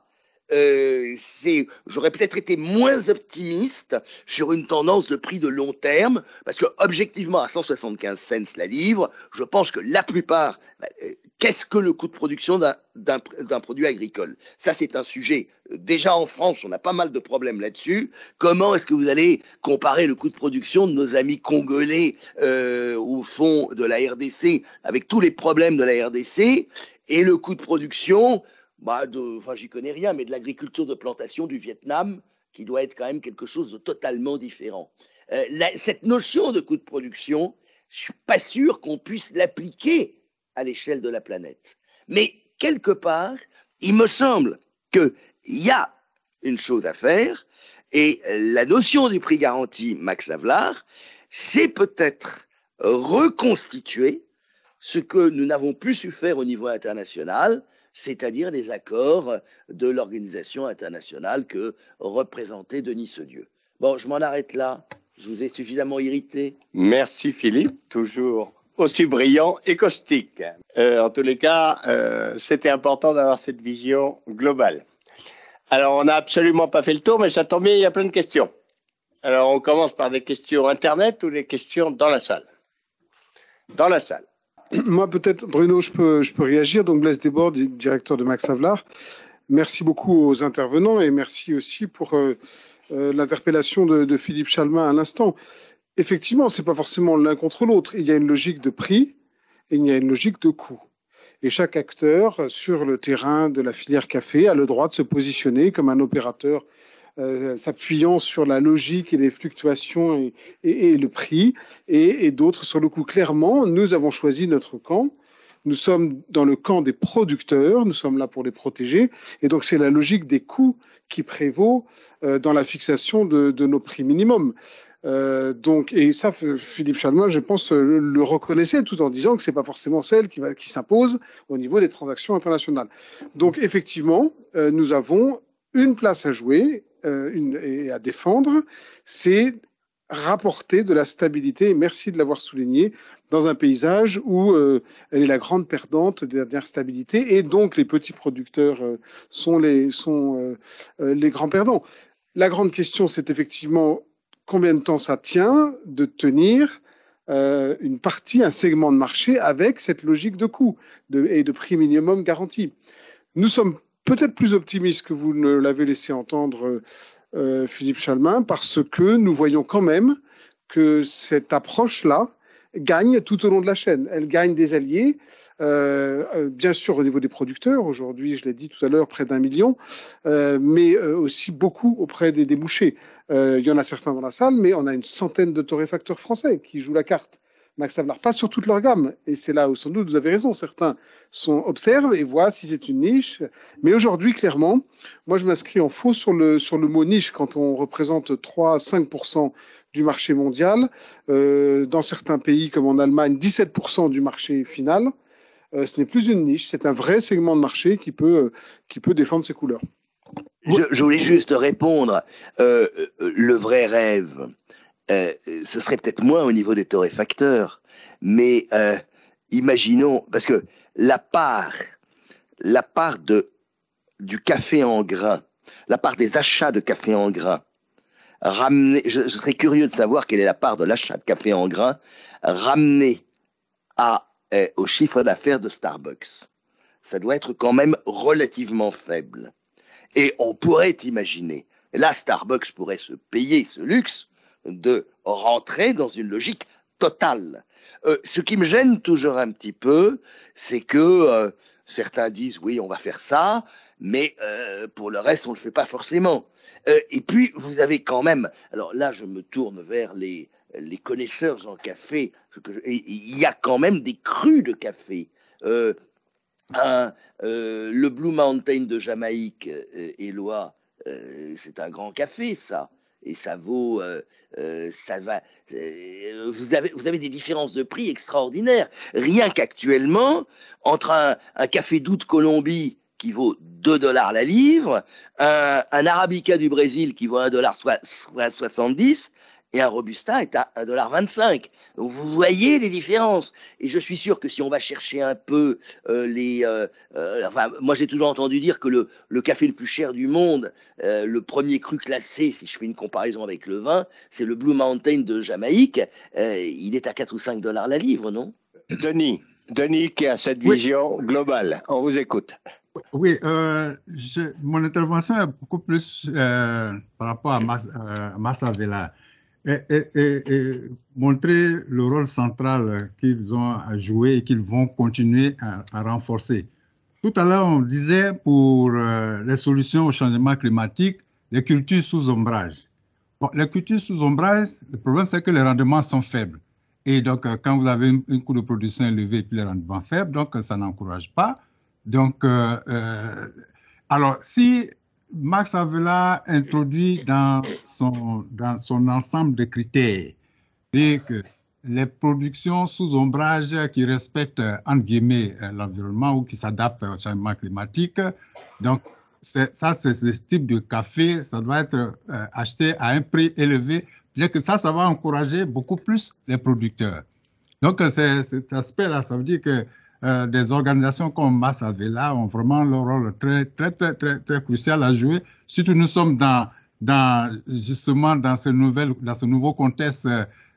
J'aurais peut-être été moins optimiste sur une tendance de prix de long terme, parce que objectivement à 175 cents la livre, je pense que la plupart, qu'est-ce que le coût de production d'un produit agricole? Ça c'est un sujet, déjà en France on a pas mal de problèmes là-dessus. Comment est-ce que vous allez comparer le coût de production de nos amis congolais au fond de la RDC, avec tous les problèmes de la RDC, et le coût de production j'y connais rien, mais de l'agriculture de plantation du Vietnam, qui doit être quand même quelque chose de totalement différent. Cette notion de coût de production, je suis pas sûr qu'on puisse l'appliquer à l'échelle de la planète. Mais quelque part, il me semble qu'il y a une chose à faire, et la notion du prix garanti, Max Havelaar, c'est peut-être reconstituer ce que nous n'avons plus su faire au niveau international, c'est-à-dire les accords de l'organisation internationale que représentait Denis Sedieu. Bon, je m'en arrête là. Je vous ai suffisamment irrité. Merci Philippe, toujours aussi brillant et caustique. En tous les cas, c'était important d'avoir cette vision globale. Alors, on n'a absolument pas fait le tour, mais ça tombe bien, il y a plein de questions. Alors, on commence par des questions Internet ou des questions dans la salle? Dans la salle. Moi, peut-être, Bruno, je peux réagir. Donc, Blaise Desbordes, directeur de Max Havelaar. Merci beaucoup aux intervenants et merci aussi pour l'interpellation de Philippe Chalmin à l'instant. Effectivement, ce n'est pas forcément l'un contre l'autre. Il y a une logique de prix et il y a une logique de coût. Et chaque acteur sur le terrain de la filière café a le droit de se positionner comme un opérateur s'appuyant sur la logique et les fluctuations et le prix, et d'autres sur le coût. Clairement, nous avons choisi notre camp. Nous sommes dans le camp des producteurs, nous sommes là pour les protéger, et donc c'est la logique des coûts qui prévaut dans la fixation de nos prix minimums. Et ça, Philippe Chalmin, je pense, le reconnaissait tout en disant que c'est pas forcément celle qui s'impose au niveau des transactions internationales. Donc effectivement, nous avons une place à jouer et à défendre, c'est rapporter de la stabilité, et merci de l'avoir souligné, dans un paysage où elle est la grande perdante de la stabilité, et donc les petits producteurs sont les grands perdants. La grande question, c'est effectivement combien de temps ça tient de tenir une partie, un segment de marché avec cette logique de coût et de prix minimum garanti. Nous sommes peut-être plus optimiste que vous ne l'avez laissé entendre, Philippe Chalmin, parce que nous voyons quand même que cette approche-là gagne tout au long de la chaîne. Elle gagne des alliés, bien sûr au niveau des producteurs, aujourd'hui, je l'ai dit tout à l'heure, près d'1 million, mais aussi beaucoup auprès des débouchés. Il y en a certains dans la salle, mais on a une centaine de torréfacteurs français qui jouent la carte. Max Havelaar, pas sur toute leur gamme, et c'est là où sans doute vous avez raison, certains observent et voient si c'est une niche, mais aujourd'hui clairement, moi je m'inscris en faux sur le mot niche quand on représente 3 à 5% du marché mondial, dans certains pays comme en Allemagne 17% du marché final, ce n'est plus une niche, c'est un vrai segment de marché qui peut défendre ses couleurs. Je voulais juste répondre, le vrai rêve, ce serait peut-être moins au niveau des torréfacteurs, mais imaginons, parce que la part du café en grains, la part des achats de café en grains, je serais curieux de savoir quelle est la part de l'achat de café en grains ramenée au chiffre d'affaires de Starbucks. Ça doit être quand même relativement faible. Et on pourrait imaginer, là Starbucks pourrait se payer ce luxe de rentrer dans une logique totale. Ce qui me gêne toujours un petit peu, c'est que certains disent oui, on va faire ça, mais pour le reste, on ne le fait pas forcément. Et puis, vous avez quand même, alors là, je me tourne vers les connaisseurs en café, il y a quand même des crus de café. Le Blue Mountain de Jamaïque, Éloi, c'est un grand café, ça. Et ça vaut, vous avez des différences de prix extraordinaires. Rien qu'actuellement, entre un café doux de Colombie qui vaut 2 $ la livre, un Arabica du Brésil qui vaut 1,70 $ et un Robusta est à 1,25 $. Vous voyez les différences. Et je suis sûr que si on va chercher un peu moi j'ai toujours entendu dire que le café le plus cher du monde, le premier cru classé, si je fais une comparaison avec le vin, c'est le Blue Mountain de Jamaïque. Il est à 4 ou 5 $ la livre, non? Denis qui a cette vision globale. On vous écoute. Oui, mon intervention est beaucoup plus par rapport à Max Havelaar. Et montrer le rôle central qu'ils ont à jouer et qu'ils vont continuer à renforcer. Tout à l'heure, on disait pour les solutions au changement climatique, les cultures sous ombrage. Bon, les cultures sous ombrage, le problème c'est que les rendements sont faibles. Et donc, quand vous avez un coût de production élevé et puis les rendements faibles, donc ça n'encourage pas. Donc, alors, si Max Havelaar introduit dans son ensemble de critères et que les productions sous ombrage qui respectent, entre guillemets, l'environnement ou qui s'adaptent au changement climatique. Donc, c'est ce type de café, ça doit être acheté à un prix élevé. C'est-à-dire que ça va encourager beaucoup plus les producteurs. Donc, cet aspect-là, ça veut dire que des organisations comme Max Havelaar ont vraiment leur rôle très crucial à jouer. Surtout, nous sommes justement dans ce nouveau contexte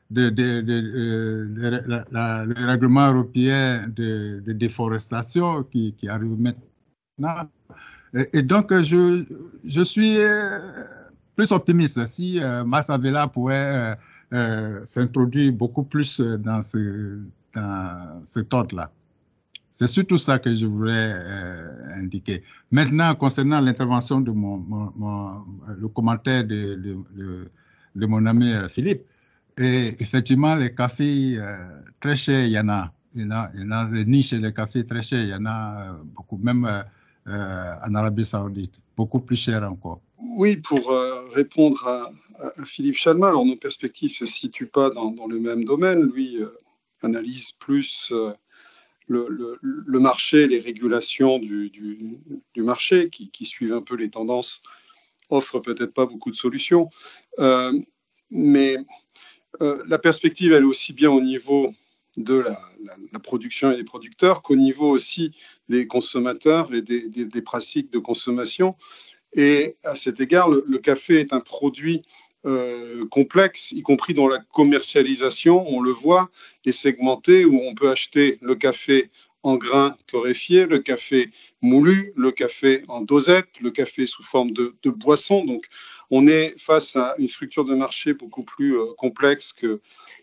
le règlement européen de déforestation qui arrive maintenant. Et donc, je suis plus optimiste si Max Havelaar pourrait s'introduire beaucoup plus dans cet ordre-là. C'est surtout ça que je voulais indiquer. Maintenant, concernant l'intervention de le commentaire de mon ami Philippe, et effectivement, les cafés très chers, il y en a. Il y en a des niches et les cafés très chers, il y en a beaucoup, même en Arabie Saoudite, beaucoup plus chers encore. Oui, pour répondre à Philippe Chalmin, alors nos perspectives ne se situent pas dans le même domaine. Lui analyse plus le marché, les régulations du marché qui suivent un peu les tendances, offrent peut-être pas beaucoup de solutions. Mais la perspective, elle est aussi bien au niveau de la production et des producteurs qu'au niveau aussi des consommateurs et des pratiques de consommation. Et à cet égard, le café est un produit complexe, y compris dans la commercialisation, on le voit, est segmenté, où on peut acheter le café en grains torréfiés, le café moulu, le café en dosette, le café sous forme de boisson. Donc, on est face à une structure de marché beaucoup plus complexe que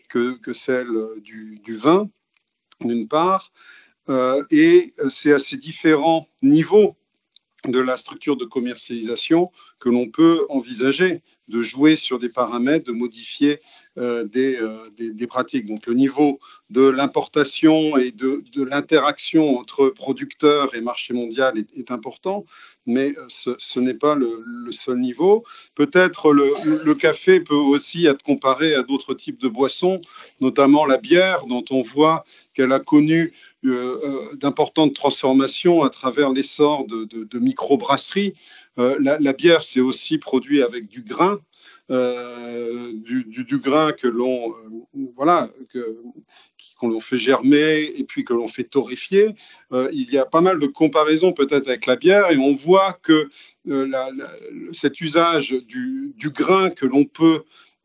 que celle du vin, d'une part, et c'est à ces différents niveaux de la structure de commercialisation que l'on peut envisager de jouer sur des paramètres, de modifier des pratiques. Donc le niveau de l'importation et de l'interaction entre producteurs et marché mondial est important, mais ce n'est pas le seul niveau. Peut-être le café peut aussi être comparé à d'autres types de boissons, notamment la bière, dont on voit qu'elle a connu d'importantes transformations à travers l'essor de microbrasseries. La bière, c'est aussi produit avec du grain, du grain que l'on qu'on l'on fait germer et puis que l'on fait torréfier. Il y a pas mal de comparaisons peut-être avec la bière et on voit que cet usage du grain que l'on peut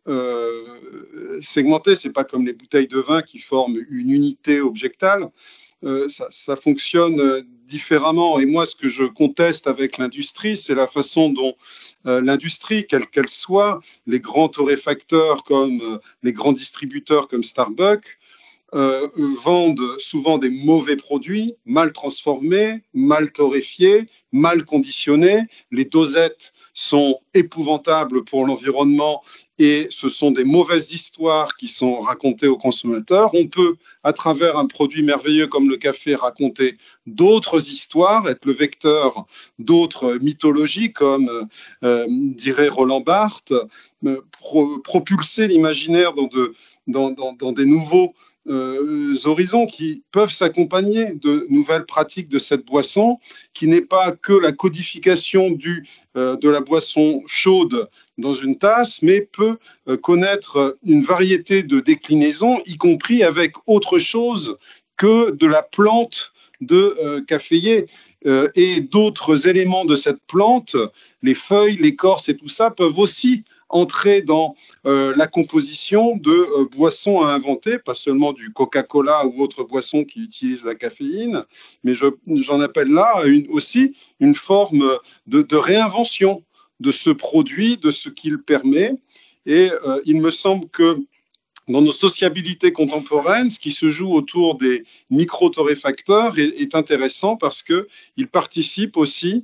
segmenter, c'est pas comme les bouteilles de vin qui forment une unité objectale. Ça fonctionne différemment. Et moi, ce que je conteste avec l'industrie, c'est la façon dont l'industrie, quelle qu'elle soit, les grands torréfacteurs comme les grands distributeurs comme Starbucks, vendent souvent des mauvais produits, mal transformés, mal torréfiés, mal conditionnés. Les dosettes sont épouvantables pour l'environnement et ce sont des mauvaises histoires qui sont racontées aux consommateurs. On peut, à travers un produit merveilleux comme le café, raconter d'autres histoires, être le vecteur d'autres mythologies, comme dirait Roland Barthes, propulser l'imaginaire dans des nouveaux horizons qui peuvent s'accompagner de nouvelles pratiques de cette boisson, qui n'est pas que la codification de la boisson chaude dans une tasse, mais peut connaître une variété de déclinaisons, y compris avec autre chose que de la plante de caféier. Et d'autres éléments de cette plante, les feuilles, l'écorce et tout ça, peuvent aussi entrer dans la composition de boissons à inventer, pas seulement du Coca-Cola ou autres boissons qui utilisent la caféine, mais j'en appelle là aussi une forme de réinvention de ce produit, de ce qu'il permet. Et il me semble que dans nos sociabilités contemporaines, ce qui se joue autour des micro-torréfacteurs est intéressant parce qu'il participe aussi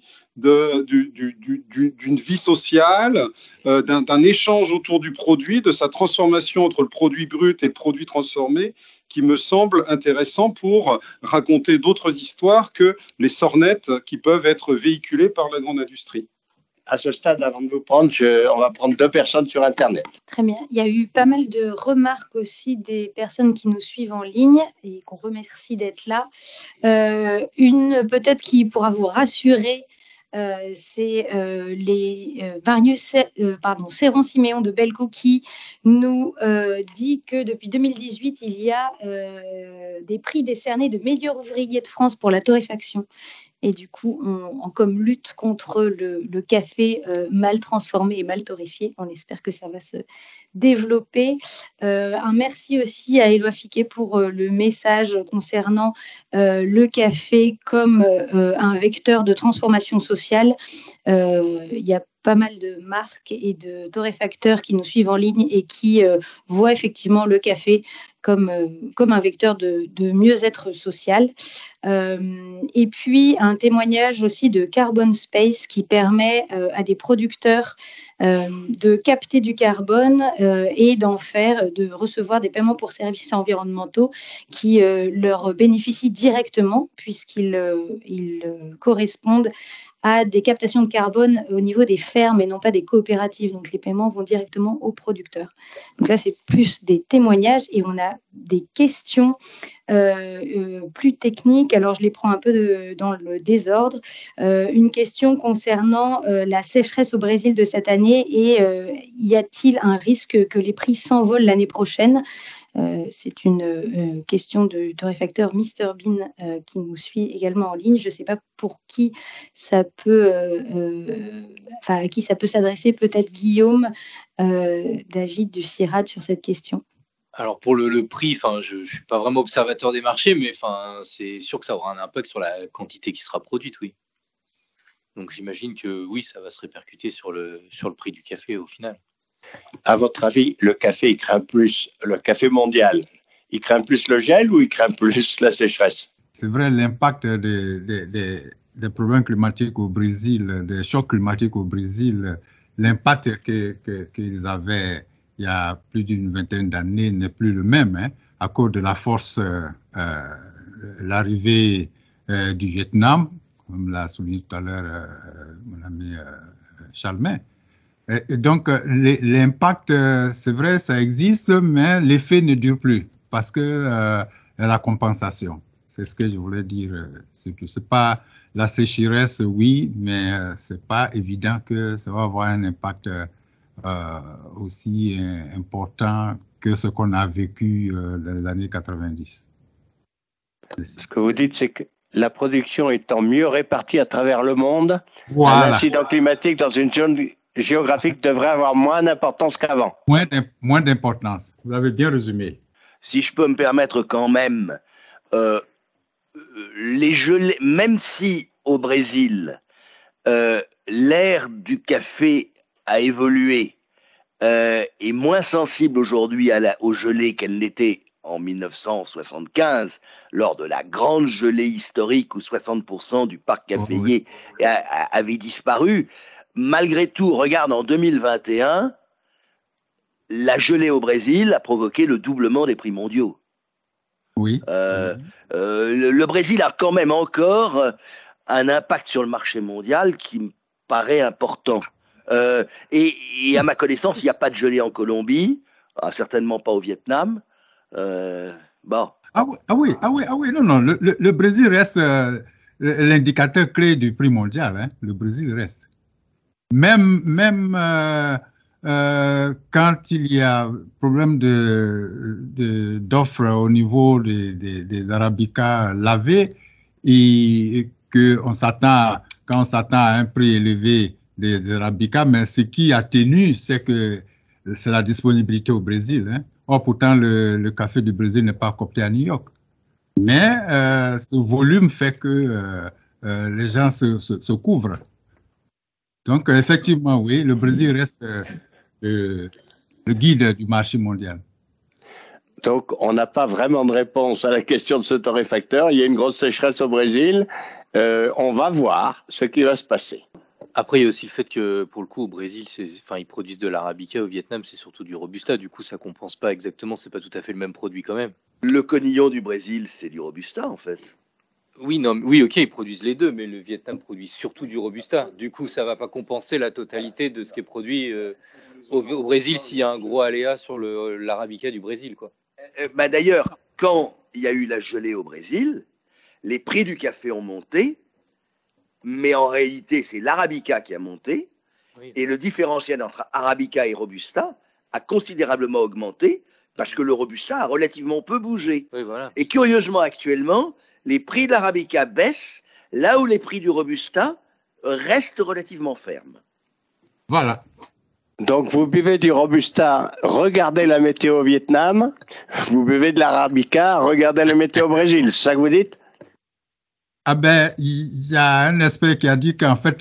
d'une vie sociale, d'un échange autour du produit, de sa transformation entre le produit brut et le produit transformé, qui me semble intéressant pour raconter d'autres histoires que les sornettes qui peuvent être véhiculées par la grande industrie. À ce stade, avant de vous prendre, on va prendre 2 personnes sur Internet. Très bien. Il y a eu pas mal de remarques aussi des personnes qui nous suivent en ligne et qu'on remercie d'être là. Une peut-être qui pourra vous rassurer, c'est Céron Siméon de Belco qui nous dit que depuis 2018, il y a des prix décernés de meilleur ouvrier de France pour la torréfaction. Et du coup, comme lutte contre le café mal transformé et mal torréfié, on espère que ça va se développer. Un merci aussi à Éloi Fiquet pour le message concernant le café comme un vecteur de transformation sociale. Il y a pas mal de marques et de torréfacteurs qui nous suivent en ligne et qui voient effectivement le café comme un vecteur de mieux-être social. Et puis, un témoignage aussi de Carbon Space qui permet à des producteurs de capter du carbone et de recevoir des paiements pour services environnementaux qui leur bénéficient directement puisqu'ils correspondent à des captations de carbone au niveau des fermes et non pas des coopératives. Donc, les paiements vont directement aux producteurs. Donc là, c'est plus des témoignages et on a des questions plus techniques. Alors, je les prends un peu dans le désordre. Une question concernant la sécheresse au Brésil de cette année et y a-t-il un risque que les prix s'envolent l'année prochaine ? C'est une question de torréfacteur Mr Bean qui nous suit également en ligne. Je ne sais pas pour qui ça peut, à qui ça peut s'adresser. Peut-être Guillaume, David du CIRAD sur cette question. Alors pour le prix, je ne suis pas vraiment observateur des marchés, mais c'est sûr que ça aura un impact sur la quantité qui sera produite, oui. Donc j'imagine que oui, ça va se répercuter sur le prix du café au final. À votre avis, le café, il craint plus, le café mondial, il craint plus le gel ou il craint plus la sécheresse? C'est vrai, l'impact des problèmes climatiques au Brésil, des chocs climatiques au Brésil, l'impact qu'ils avaient il y a plus d'une vingtaine d'années n'est plus le même, hein, à cause de la force, l'arrivée du Vietnam, comme l'a souligné tout à l'heure mon ami Charlemagne. Et donc, l'impact, c'est vrai, ça existe, mais l'effet ne dure plus parce que la compensation. C'est ce que je voulais dire. C'est pas la sécheresse, oui, mais c'est pas évident que ça va avoir un impact aussi important que ce qu'on a vécu dans les années 90. Ce que vous dites, c'est que la production étant mieux répartie à travers le monde, voilà. L'incident climatique dans une zone géographique devrait avoir moins d'importance qu'avant. Moins d'importance. Vous l'avez bien résumé. Si je peux me permettre quand même, les gelées, même si au Brésil, l'ère du café a évolué, est moins sensible aujourd'hui aux gelées qu'elle l'était en 1975, lors de la grande gelée historique où 60% du parc caféier avait disparu. Malgré tout, regarde, en 2021, la gelée au Brésil a provoqué le doublement des prix mondiaux. Oui. Le Brésil a quand même encore un impact sur le marché mondial qui me paraît important. Et à ma connaissance, il n'y a pas de gelée en Colombie, certainement pas au Vietnam. Bon. Ah oui, non, le Brésil reste l'indicateur clé du prix mondial, hein. Le Brésil reste. Même quand il y a problème d'offres au niveau des arabicas lavés et quand on s'attend à un prix élevé des arabicas, mais ce qui atténue, c'est la disponibilité au Brésil, hein. Or, pourtant, le café du Brésil n'est pas coopté à New York. Mais ce volume fait que les gens se couvrent. Donc, effectivement, oui, le Brésil reste le guide du marché mondial. Donc, on n'a pas vraiment de réponse à la question de ce torréfacteur. Il y a une grosse sécheresse au Brésil. On va voir ce qui va se passer. Après, il y a aussi le fait que, pour le coup, au Brésil, ils produisent de l'arabica. Au Vietnam, c'est surtout du robusta. Du coup, ça compense pas exactement. C'est pas tout à fait le même produit quand même. Le conillon du Brésil, c'est du robusta, en fait. Oui, ok, ils produisent les deux, mais le Vietnam produit surtout du robusta. Du coup, ça va pas compenser la totalité de ce qui est produit au Brésil s'il y a un gros aléa sur l'arabica du Brésil, quoi. D'ailleurs, quand il y a eu la gelée au Brésil, les prix du café ont monté. Mais en réalité, c'est l'arabica qui a monté, oui. Et le différentiel entre arabica et robusta a considérablement augmenté parce que le robusta a relativement peu bougé. Oui, voilà. Et curieusement, actuellement, les prix de l'arabica baissent là où les prix du robusta restent relativement fermes. Voilà. Donc, vous buvez du robusta, regardez la météo au Vietnam. Vous buvez de l'arabica, regardez la météo au Brésil. C'est ça que vous dites? Ah ben, il y a un expert qui a dit qu'en fait,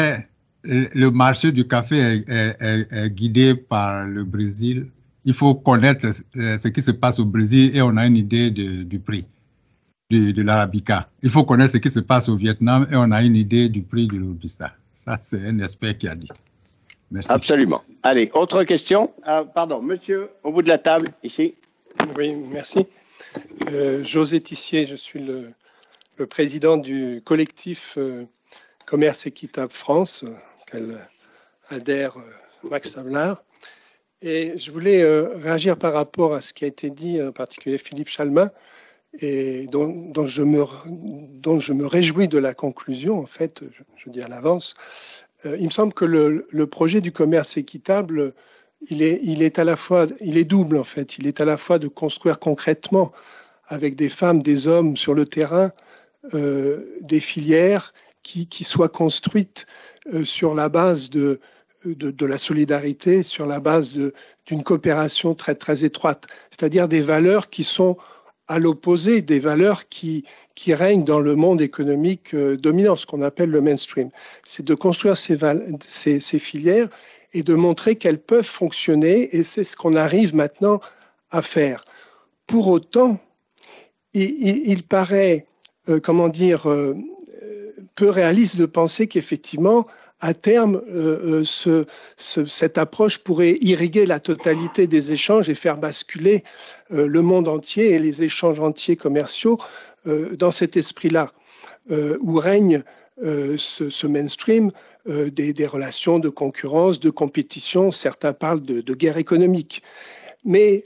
le marché du café est guidé par le Brésil. Il faut connaître ce qui se passe au Brésil et on a une idée du prix de l'arabica. Il faut connaître ce qui se passe au Vietnam et on a une idée du prix du robusta. Ça, c'est un expert qui a dit. Merci. Absolument. Allez, autre question. Pardon, monsieur, au bout de la table, ici. Oui, merci. José Tissier, je suis le président du collectif Commerce Équitable France, auquel adhère Max Havelaar. Et je voulais réagir par rapport à ce qui a été dit, en particulier Philippe Chalmin, et dont je me réjouis de la conclusion, en fait, je dis à l'avance. Il me semble que le projet du commerce équitable, il est double, en fait. Il est à la fois de construire concrètement, avec des femmes, des hommes sur le terrain, des filières qui soient construites sur la base de la solidarité, sur la base d'une coopération très, très étroite, c'est-à-dire des valeurs qui sont à l'opposé des valeurs qui règnent dans le monde économique dominant, ce qu'on appelle le mainstream. C'est de construire ces filières et de montrer qu'elles peuvent fonctionner, et c'est ce qu'on arrive maintenant à faire. Pour autant, il paraît, peu réaliste de penser qu'effectivement, à terme, cette approche pourrait irriguer la totalité des échanges et faire basculer le monde entier et les échanges entiers commerciaux dans cet esprit-là, où règne ce mainstream des relations de concurrence, de compétition. Certains parlent de guerre économique. Mais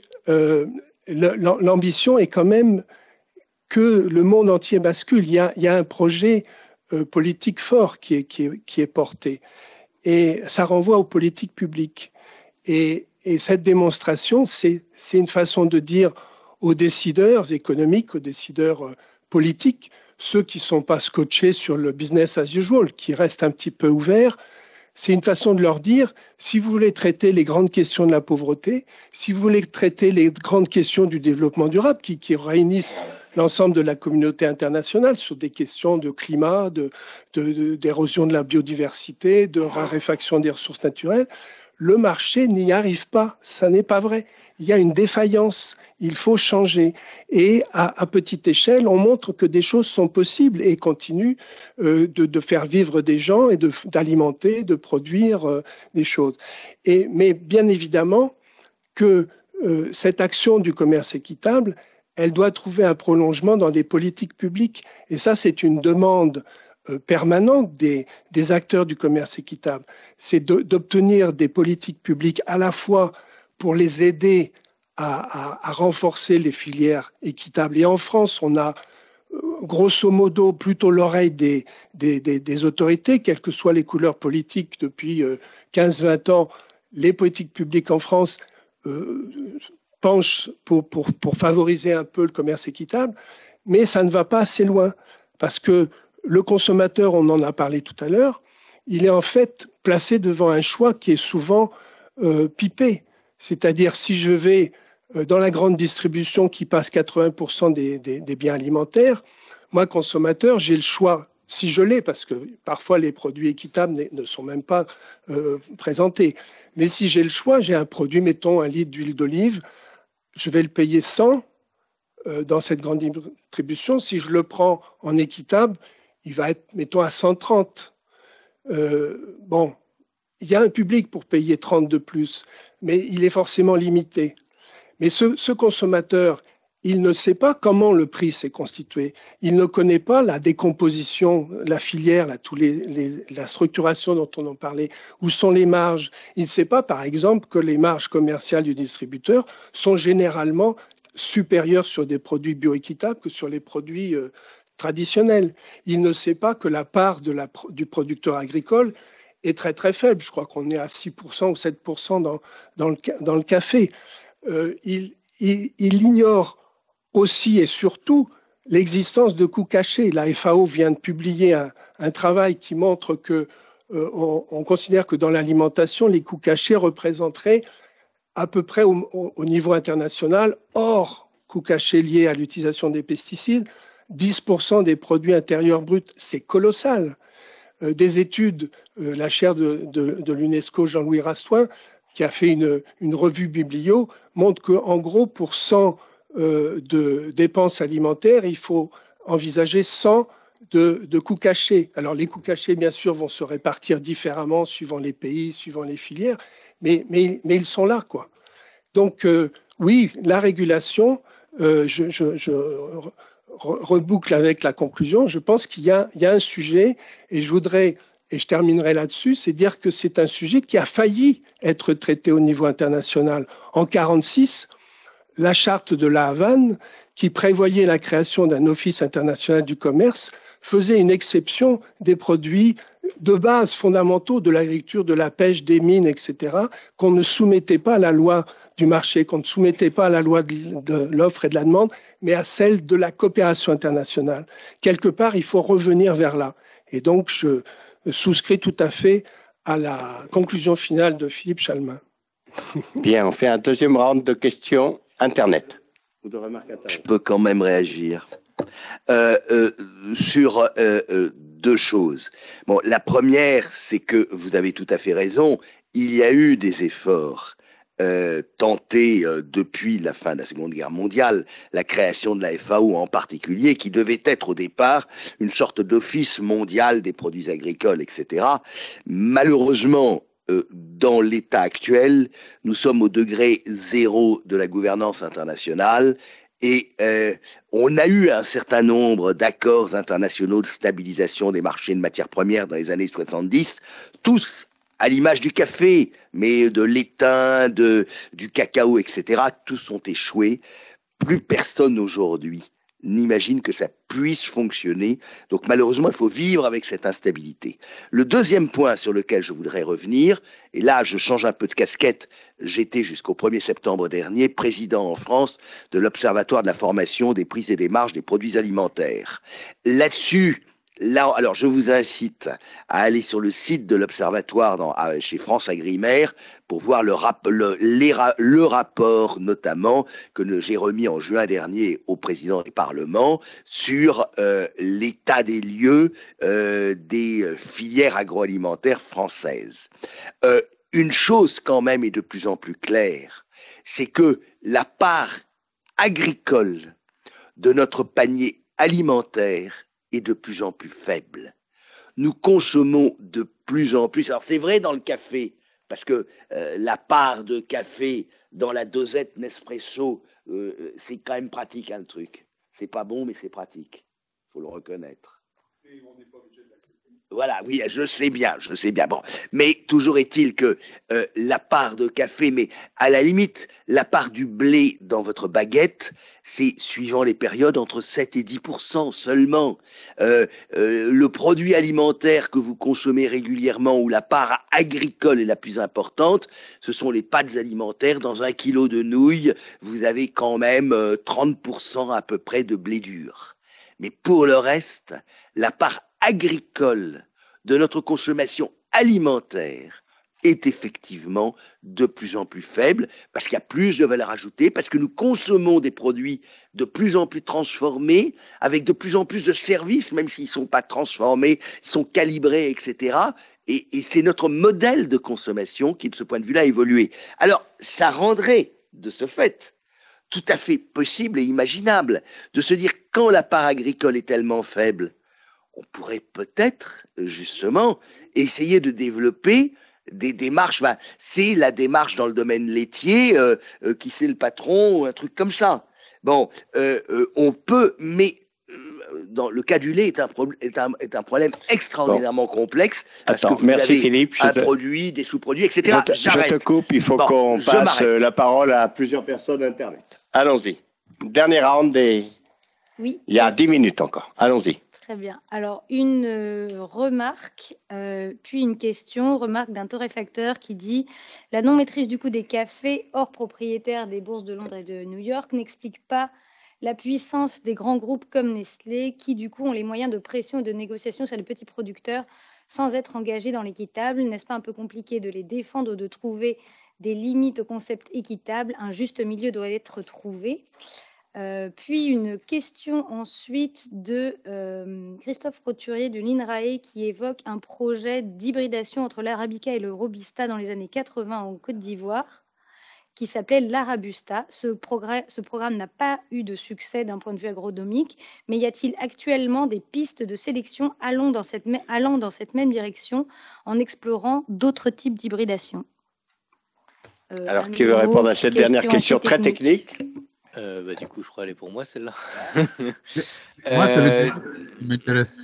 l'ambition est quand même que le monde entier bascule. Il y a un projet politique fort qui est porté. Et ça renvoie aux politiques publiques. Et cette démonstration, c'est une façon de dire aux décideurs économiques, aux décideurs politiques, ceux qui ne sont pas scotchés sur le business as usual, qui restent un petit peu ouverts, c'est une façon de leur dire, si vous voulez traiter les grandes questions de la pauvreté, si vous voulez traiter les grandes questions du développement durable qui réunissent l'ensemble de la communauté internationale sur des questions de climat, d'érosion de la biodiversité, de raréfaction des ressources naturelles, le marché n'y arrive pas. Ça n'est pas vrai. Il y a une défaillance. Il faut changer. Et à petite échelle, on montre que des choses sont possibles et continuent de faire vivre des gens et d'alimenter, de produire des choses. Mais bien évidemment que cette action du commerce équitable, elle doit trouver un prolongement dans des politiques publiques. Et ça, c'est une demande permanente des acteurs du commerce équitable. C'est d'obtenir des politiques publiques à la fois pour les aider à renforcer les filières équitables. Et en France, on a grosso modo plutôt l'oreille des autorités, quelles que soient les couleurs politiques depuis 15-20 ans. Les politiques publiques en France penchent pour favoriser un peu le commerce équitable, mais ça ne va pas assez loin parce que le consommateur, on en a parlé tout à l'heure, il est en fait placé devant un choix qui est souvent pipé. C'est-à-dire, si je vais dans la grande distribution qui passe 80% des biens alimentaires, moi, consommateur, j'ai le choix, si je l'ai, parce que parfois les produits équitables ne sont même pas présentés. Mais si j'ai le choix, j'ai un produit, mettons 1 litre d'huile d'olive, je vais le payer 100 dans cette grande distribution. Si je le prends en équitable, il va être, mettons, à 130. Bon, il y a un public pour payer 30 de plus, mais il est forcément limité. Mais ce consommateur, il ne sait pas comment le prix s'est constitué. Il ne connaît pas la décomposition, la filière, la structuration dont on en parlait, où sont les marges. Il ne sait pas, par exemple, que les marges commerciales du distributeur sont généralement supérieures sur des produits bioéquitables que sur les produits traditionnel. Il ne sait pas que la part du producteur agricole est très très faible. Je crois qu'on est à 6% ou 7% dans le café. Il ignore aussi et surtout l'existence de coûts cachés. La FAO vient de publier un travail qui montre que on considère que dans l'alimentation, les coûts cachés représenteraient à peu près au niveau international, hors coûts cachés liés à l'utilisation des pesticides, 10% des produits intérieurs bruts, c'est colossal. Des études, la chaire de l'UNESCO, Jean-Louis Rastoin, qui a fait une revue biblio, montre qu'en gros, pour 100 de dépenses alimentaires, il faut envisager 100 de coûts cachés. Alors les coûts cachés, bien sûr, vont se répartir différemment suivant les pays, suivant les filières, mais ils sont là, quoi. Donc oui, la régulation, je reboucle avec la conclusion, je pense qu'il y a un sujet, et je terminerai là-dessus, c'est dire que c'est un sujet qui a failli être traité au niveau international. En 1946, la charte de La Havane, qui prévoyait la création d'un office international du commerce, faisait une exception des produits de base fondamentaux de l'agriculture, de la pêche, des mines, etc., qu'on ne soumettait pas à la loi du marché, qu'on ne soumettait pas à la loi de l'offre et de la demande, mais à celle de la coopération internationale. Quelque part, il faut revenir vers là. Et donc, je souscris tout à fait à la conclusion finale de Philippe Chalmin. Bien, on fait un deuxième round de questions Internet. Je peux quand même réagir sur deux choses. Bon, la première, c'est que vous avez tout à fait raison. Il y a eu des efforts tentés depuis la fin de la Seconde Guerre mondiale, la création de la FAO en particulier, qui devait être au départ une sorte d'office mondial des produits agricoles, etc. Malheureusement, dans l'état actuel, nous sommes au degré zéro de la gouvernance internationale et on a eu un certain nombre d'accords internationaux de stabilisation des marchés de matières premières dans les années 70, tous à l'image du café, mais de l'étain, du cacao, etc., tous ont échoué. Plus personne aujourd'hui n'imagine que ça puisse fonctionner. Donc malheureusement, il faut vivre avec cette instabilité. Le deuxième point sur lequel je voudrais revenir, et là je change un peu de casquette, j'étais jusqu'au 1er septembre dernier président en France de l'Observatoire de la formation des prix et des marges des produits alimentaires. Là-dessus, alors je vous incite à aller sur le site de l'Observatoire chez France Agrimaire pour voir le rapport notamment que j'ai remis en juin dernier au président du Parlement sur l'état des lieux des filières agroalimentaires françaises. Une chose quand même est de plus en plus claire, c'est que la part agricole de notre panier alimentaire est de plus en plus faible. Nous consommons de plus en plus. Alors c'est vrai dans le café, parce que la part de café dans la dosette Nespresso, c'est quand même pratique le truc. C'est pas bon, mais c'est pratique. Il faut le reconnaître. Et on n'est pas obligé de l'accepter. Voilà, oui, je sais bien. Bon, mais toujours est-il que la part de café, mais à la limite, la part du blé dans votre baguette, c'est suivant les périodes entre 7 et 10% seulement. Le produit alimentaire que vous consommez régulièrement, où la part agricole est la plus importante, ce sont les pâtes alimentaires. Dans 1 kilo de nouilles, vous avez quand même 30% à peu près de blé dur. Mais pour le reste, la part agricole de notre consommation alimentaire est effectivement de plus en plus faible parce qu'il y a plus de valeur ajoutée, parce que nous consommons des produits de plus en plus transformés, avec de plus en plus de services, même s'ils ne sont pas transformés, ils sont calibrés, etc. Et c'est notre modèle de consommation qui, de ce point de vue-là, a évolué. Alors, ça rendrait, de ce fait, tout à fait possible et imaginable de se dire quand la part agricole est tellement faible, on pourrait peut-être, justement, essayer de développer des démarches. Ben, c'est la démarche dans le domaine laitier, qui c'est le patron, un truc comme ça. Bon, on peut, mais dans le cas du lait est un problème extraordinairement complexe. Parce que vous merci avez Philippe. Un produit, des sous-produits, etc. Je te coupe, il faut qu'on passe la parole à plusieurs personnes Internet. Allons-y. Dernier round Oui. Il y a 10 minutes encore. Allons-y. Très bien. Alors, une remarque, puis une question. Remarque d'un torréfacteur qui dit « La non-maîtrise du coût des cafés hors propriétaires des bourses de Londres et de New York n'explique pas la puissance des grands groupes comme Nestlé qui, du coup, ont les moyens de pression et de négociation sur les petits producteurs sans être engagés dans l'équitable. N'est-ce pas un peu compliqué de les défendre ou de trouver des limites au concept équitable? Un juste milieu doit être trouvé. » Puis une question ensuite de Christophe Roturier de l'INRAE qui évoque un projet d'hybridation entre l'Arabica et le Robusta dans les années 80 en Côte d'Ivoire qui s'appelait l'Arabusta. Ce programme n'a pas eu de succès d'un point de vue agronomique, mais y a-t-il actuellement des pistes de sélection allant dans cette même direction en explorant d'autres types d'hybridation? Alors, qui veut répondre à cette dernière question très technique? Du coup, je crois qu'elle est pour moi, celle-là. Moi, c'est le qui m'intéresse.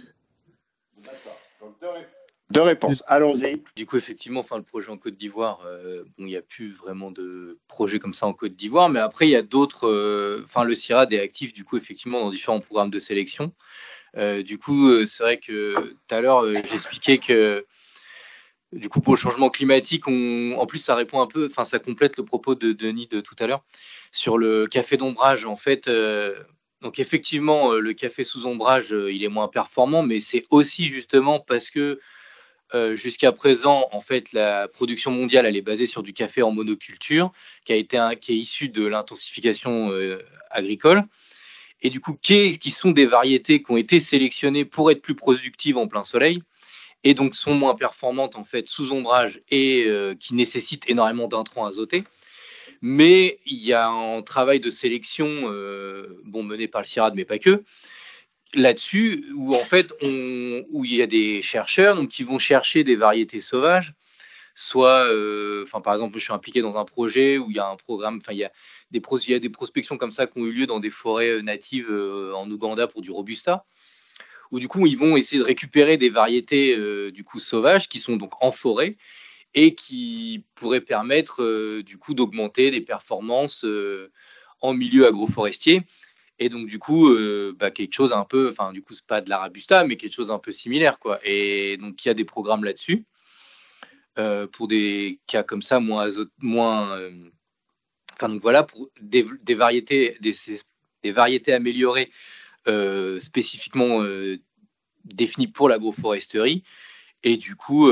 Deux réponses. Allons-y. Du coup, effectivement, le projet en Côte d'Ivoire, il n'y a plus vraiment de projet comme ça en Côte d'Ivoire, mais après, il y a d'autres. Le CIRAD est actif, du coup, effectivement, dans différents programmes de sélection. Du coup, c'est vrai que tout à l'heure, j'expliquais que. Du coup, pour le changement climatique, en plus, ça répond un peu, ça complète le propos de Denis de tout à l'heure sur le café d'ombrage. En fait, donc effectivement, le café sous ombrage, il est moins performant, mais c'est aussi justement parce que jusqu'à présent, en fait, la production mondiale, elle est basée sur du café en monoculture, qui est issu de l'intensification agricole. Et du coup, qui sont des variétés qui ont été sélectionnées pour être plus productives en plein soleil, et donc sont moins performantes en fait sous ombrage et qui nécessitent énormément d'intrants azotés. Mais il y a un travail de sélection mené par le CIRAD, mais pas que, là-dessus, où en fait où il y a des chercheurs donc, qui vont chercher des variétés sauvages, soit, par exemple, je suis impliqué dans un projet où il y a un programme, il y a des prospections comme ça qui ont eu lieu dans des forêts natives en Ouganda pour du Robusta, où du coup ils vont essayer de récupérer des variétés du coup sauvages qui sont donc en forêt et qui pourraient permettre du coup d'augmenter les performances en milieu agroforestier. Et donc du coup quelque chose un peu, du coup c'est pas de la Robusta mais quelque chose un peu similaire quoi. Et donc il y a des programmes là-dessus pour des cas comme ça donc voilà, pour des variétés améliorées spécifiquement définies pour l'agroforesterie. Et du coup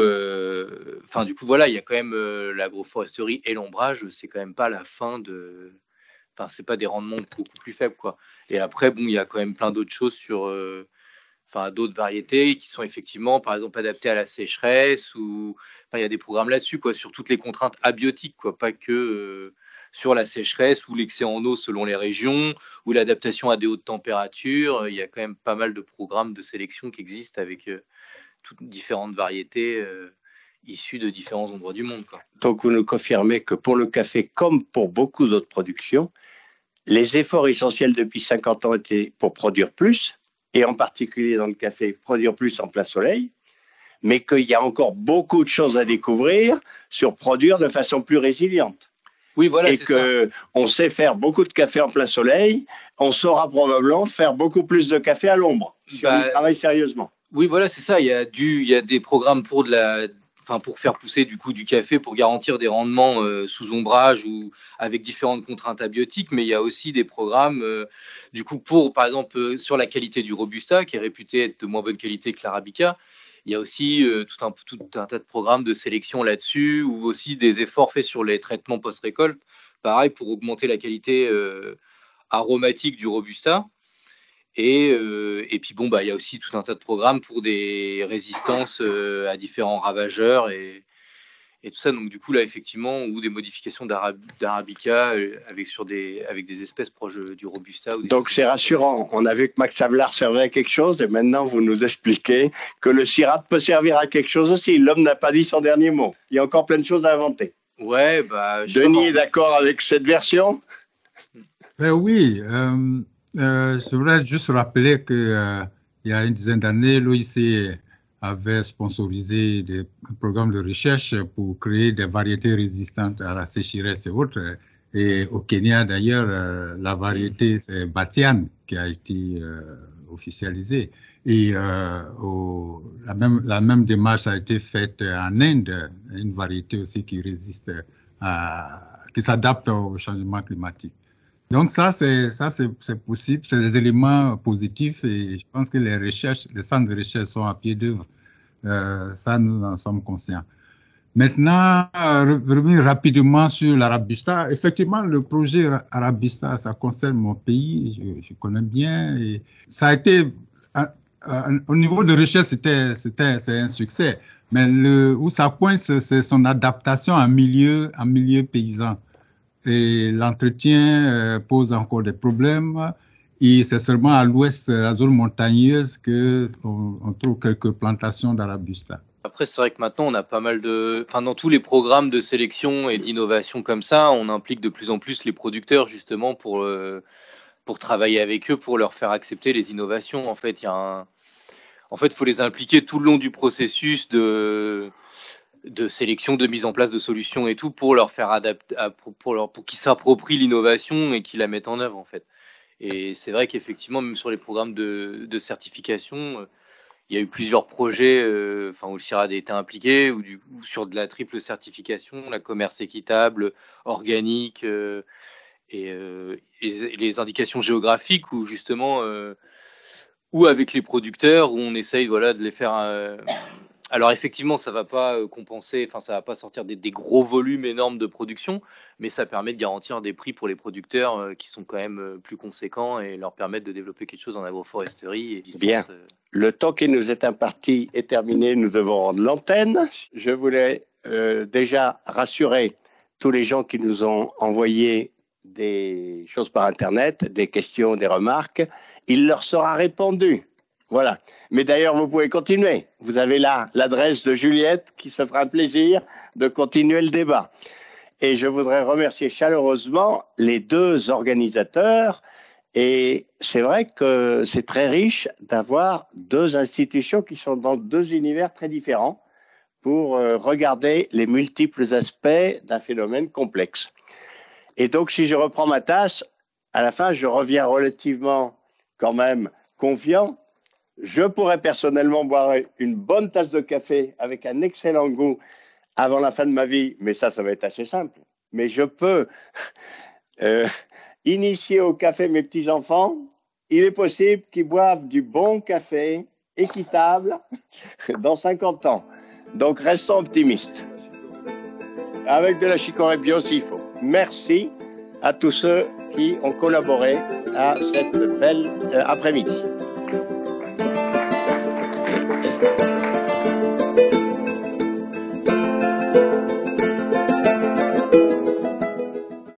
voilà, il y a quand même l'agroforesterie et l'ombrage, c'est quand même pas la fin de. C'est pas des rendements beaucoup plus faibles quoi. Et après il y a quand même plein d'autres choses sur d'autres variétés qui sont effectivement par exemple adaptées à la sécheresse, ou il y a des programmes là-dessus quoi, sur toutes les contraintes abiotiques quoi, pas que sur la sécheresse ou l'excès en eau selon les régions ou l'adaptation à des hautes températures. Il y a quand même pas mal de programmes de sélection qui existent avec toutes différentes variétés issues de différents endroits du monde quoi. Donc vous nous confirmez que pour le café comme pour beaucoup d'autres productions, les efforts essentiels depuis 50 ans étaient pour produire plus, et en particulier dans le café, produire plus en plein soleil, mais qu'il y a encore beaucoup de choses à découvrir sur produire de façon plus résiliente. Oui, voilà, et qu'on sait faire beaucoup de café en plein soleil, on saura probablement faire beaucoup plus de café à l'ombre, si on y travaille sérieusement. Oui, voilà, c'est ça. Il y a des programmes pour faire pousser du coup du café, pour garantir des rendements sous ombrage ou avec différentes contraintes abiotiques, mais il y a aussi des programmes du coup pour, par exemple, sur la qualité du Robusta, qui est réputé être de moins bonne qualité que l'Arabica. Il y a aussi tout un tas de programmes de sélection là-dessus, ou aussi des efforts faits sur les traitements post-récolte, pareil, pour augmenter la qualité aromatique du Robusta. Et puis il y a aussi tout un tas de programmes pour des résistances à différents ravageurs et tout ça. Donc du coup là effectivement, ou des modifications d'Arabica avec des espèces proches du Robusta. Donc c'est rassurant. On a vu que Max Havelaar servait à quelque chose et maintenant vous nous expliquez que le CIRAD peut servir à quelque chose aussi. L'homme n'a pas dit son dernier mot. Il y a encore plein de choses à inventer. Ouais, Denis est d'accord avec cette version? Oui. Je voudrais juste rappeler qu'il y a une dizaine d'années, l'OIC avait sponsorisé des programmes de recherche pour créer des variétés résistantes à la sécheresse et autres. Et au Kenya, d'ailleurs, la variété, c'est Batian, qui a été officialisée. Et la même démarche a été faite en Inde, une variété aussi qui résiste, qui s'adapte au changement climatique. Donc ça, c'est possible, c'est des éléments positifs et je pense que les centres de recherche sont à pied d'œuvre. Ça, nous en sommes conscients. Maintenant, revenir rapidement sur l'Arabusta. Effectivement, le projet Arabusta, ça concerne mon pays, je connais bien. Et ça a été, au niveau de recherche, c'est un succès. Mais où ça coince, c'est son adaptation en milieu paysan. Et l'entretien pose encore des problèmes. Et c'est seulement à l'ouest, la zone montagneuse, qu'on trouve quelques plantations d'Arabusta. Après, c'est vrai que maintenant, on a pas mal dans tous les programmes de sélection et d'innovation comme ça, on implique de plus en plus les producteurs, justement, pour travailler avec eux, pour leur faire accepter les innovations. En fait, il faut les impliquer tout le long du processus de sélection, de mise en place de solutions et tout, pour leur faire adapter, pour qu'ils s'approprient l'innovation et qu'ils la mettent en œuvre, en fait. Et c'est vrai qu'effectivement, même sur les programmes de certification, il y a eu plusieurs projets où le CIRAD a été impliqué, ou sur de la triple certification, la commerce équitable, organique et les indications géographiques, où justement, ou avec les producteurs, où on essaye de les faire Alors effectivement, ça va pas compenser, enfin ça va pas sortir des gros volumes énormes de production, mais ça permet de garantir des prix pour les producteurs qui sont quand même plus conséquents et leur permettre de développer quelque chose en agroforesterie. Et bien, le temps qui nous est imparti est terminé, nous devons rendre l'antenne. Je voulais déjà rassurer tous les gens qui nous ont envoyé des choses par Internet, des questions, des remarques. Il leur sera répondu. Voilà. Mais d'ailleurs, vous pouvez continuer. Vous avez là l'adresse de Juliette qui se fera un plaisir de continuer le débat. Et je voudrais remercier chaleureusement les deux organisateurs. Et c'est vrai que c'est très riche d'avoir deux institutions qui sont dans deux univers très différents pour regarder les multiples aspects d'un phénomène complexe. Et donc, si je reprends ma tasse, à la fin, je reviens relativement quand même confiant. Je pourrais personnellement boire une bonne tasse de café avec un excellent goût avant la fin de ma vie, mais ça va être assez simple. Mais je peux initier au café mes petits-enfants. Il est possible qu'ils boivent du bon café équitable dans 50 ans. Donc, restons optimistes. Avec de la chicorée bio s'il faut. Merci à tous ceux qui ont collaboré à cette belle après-midi.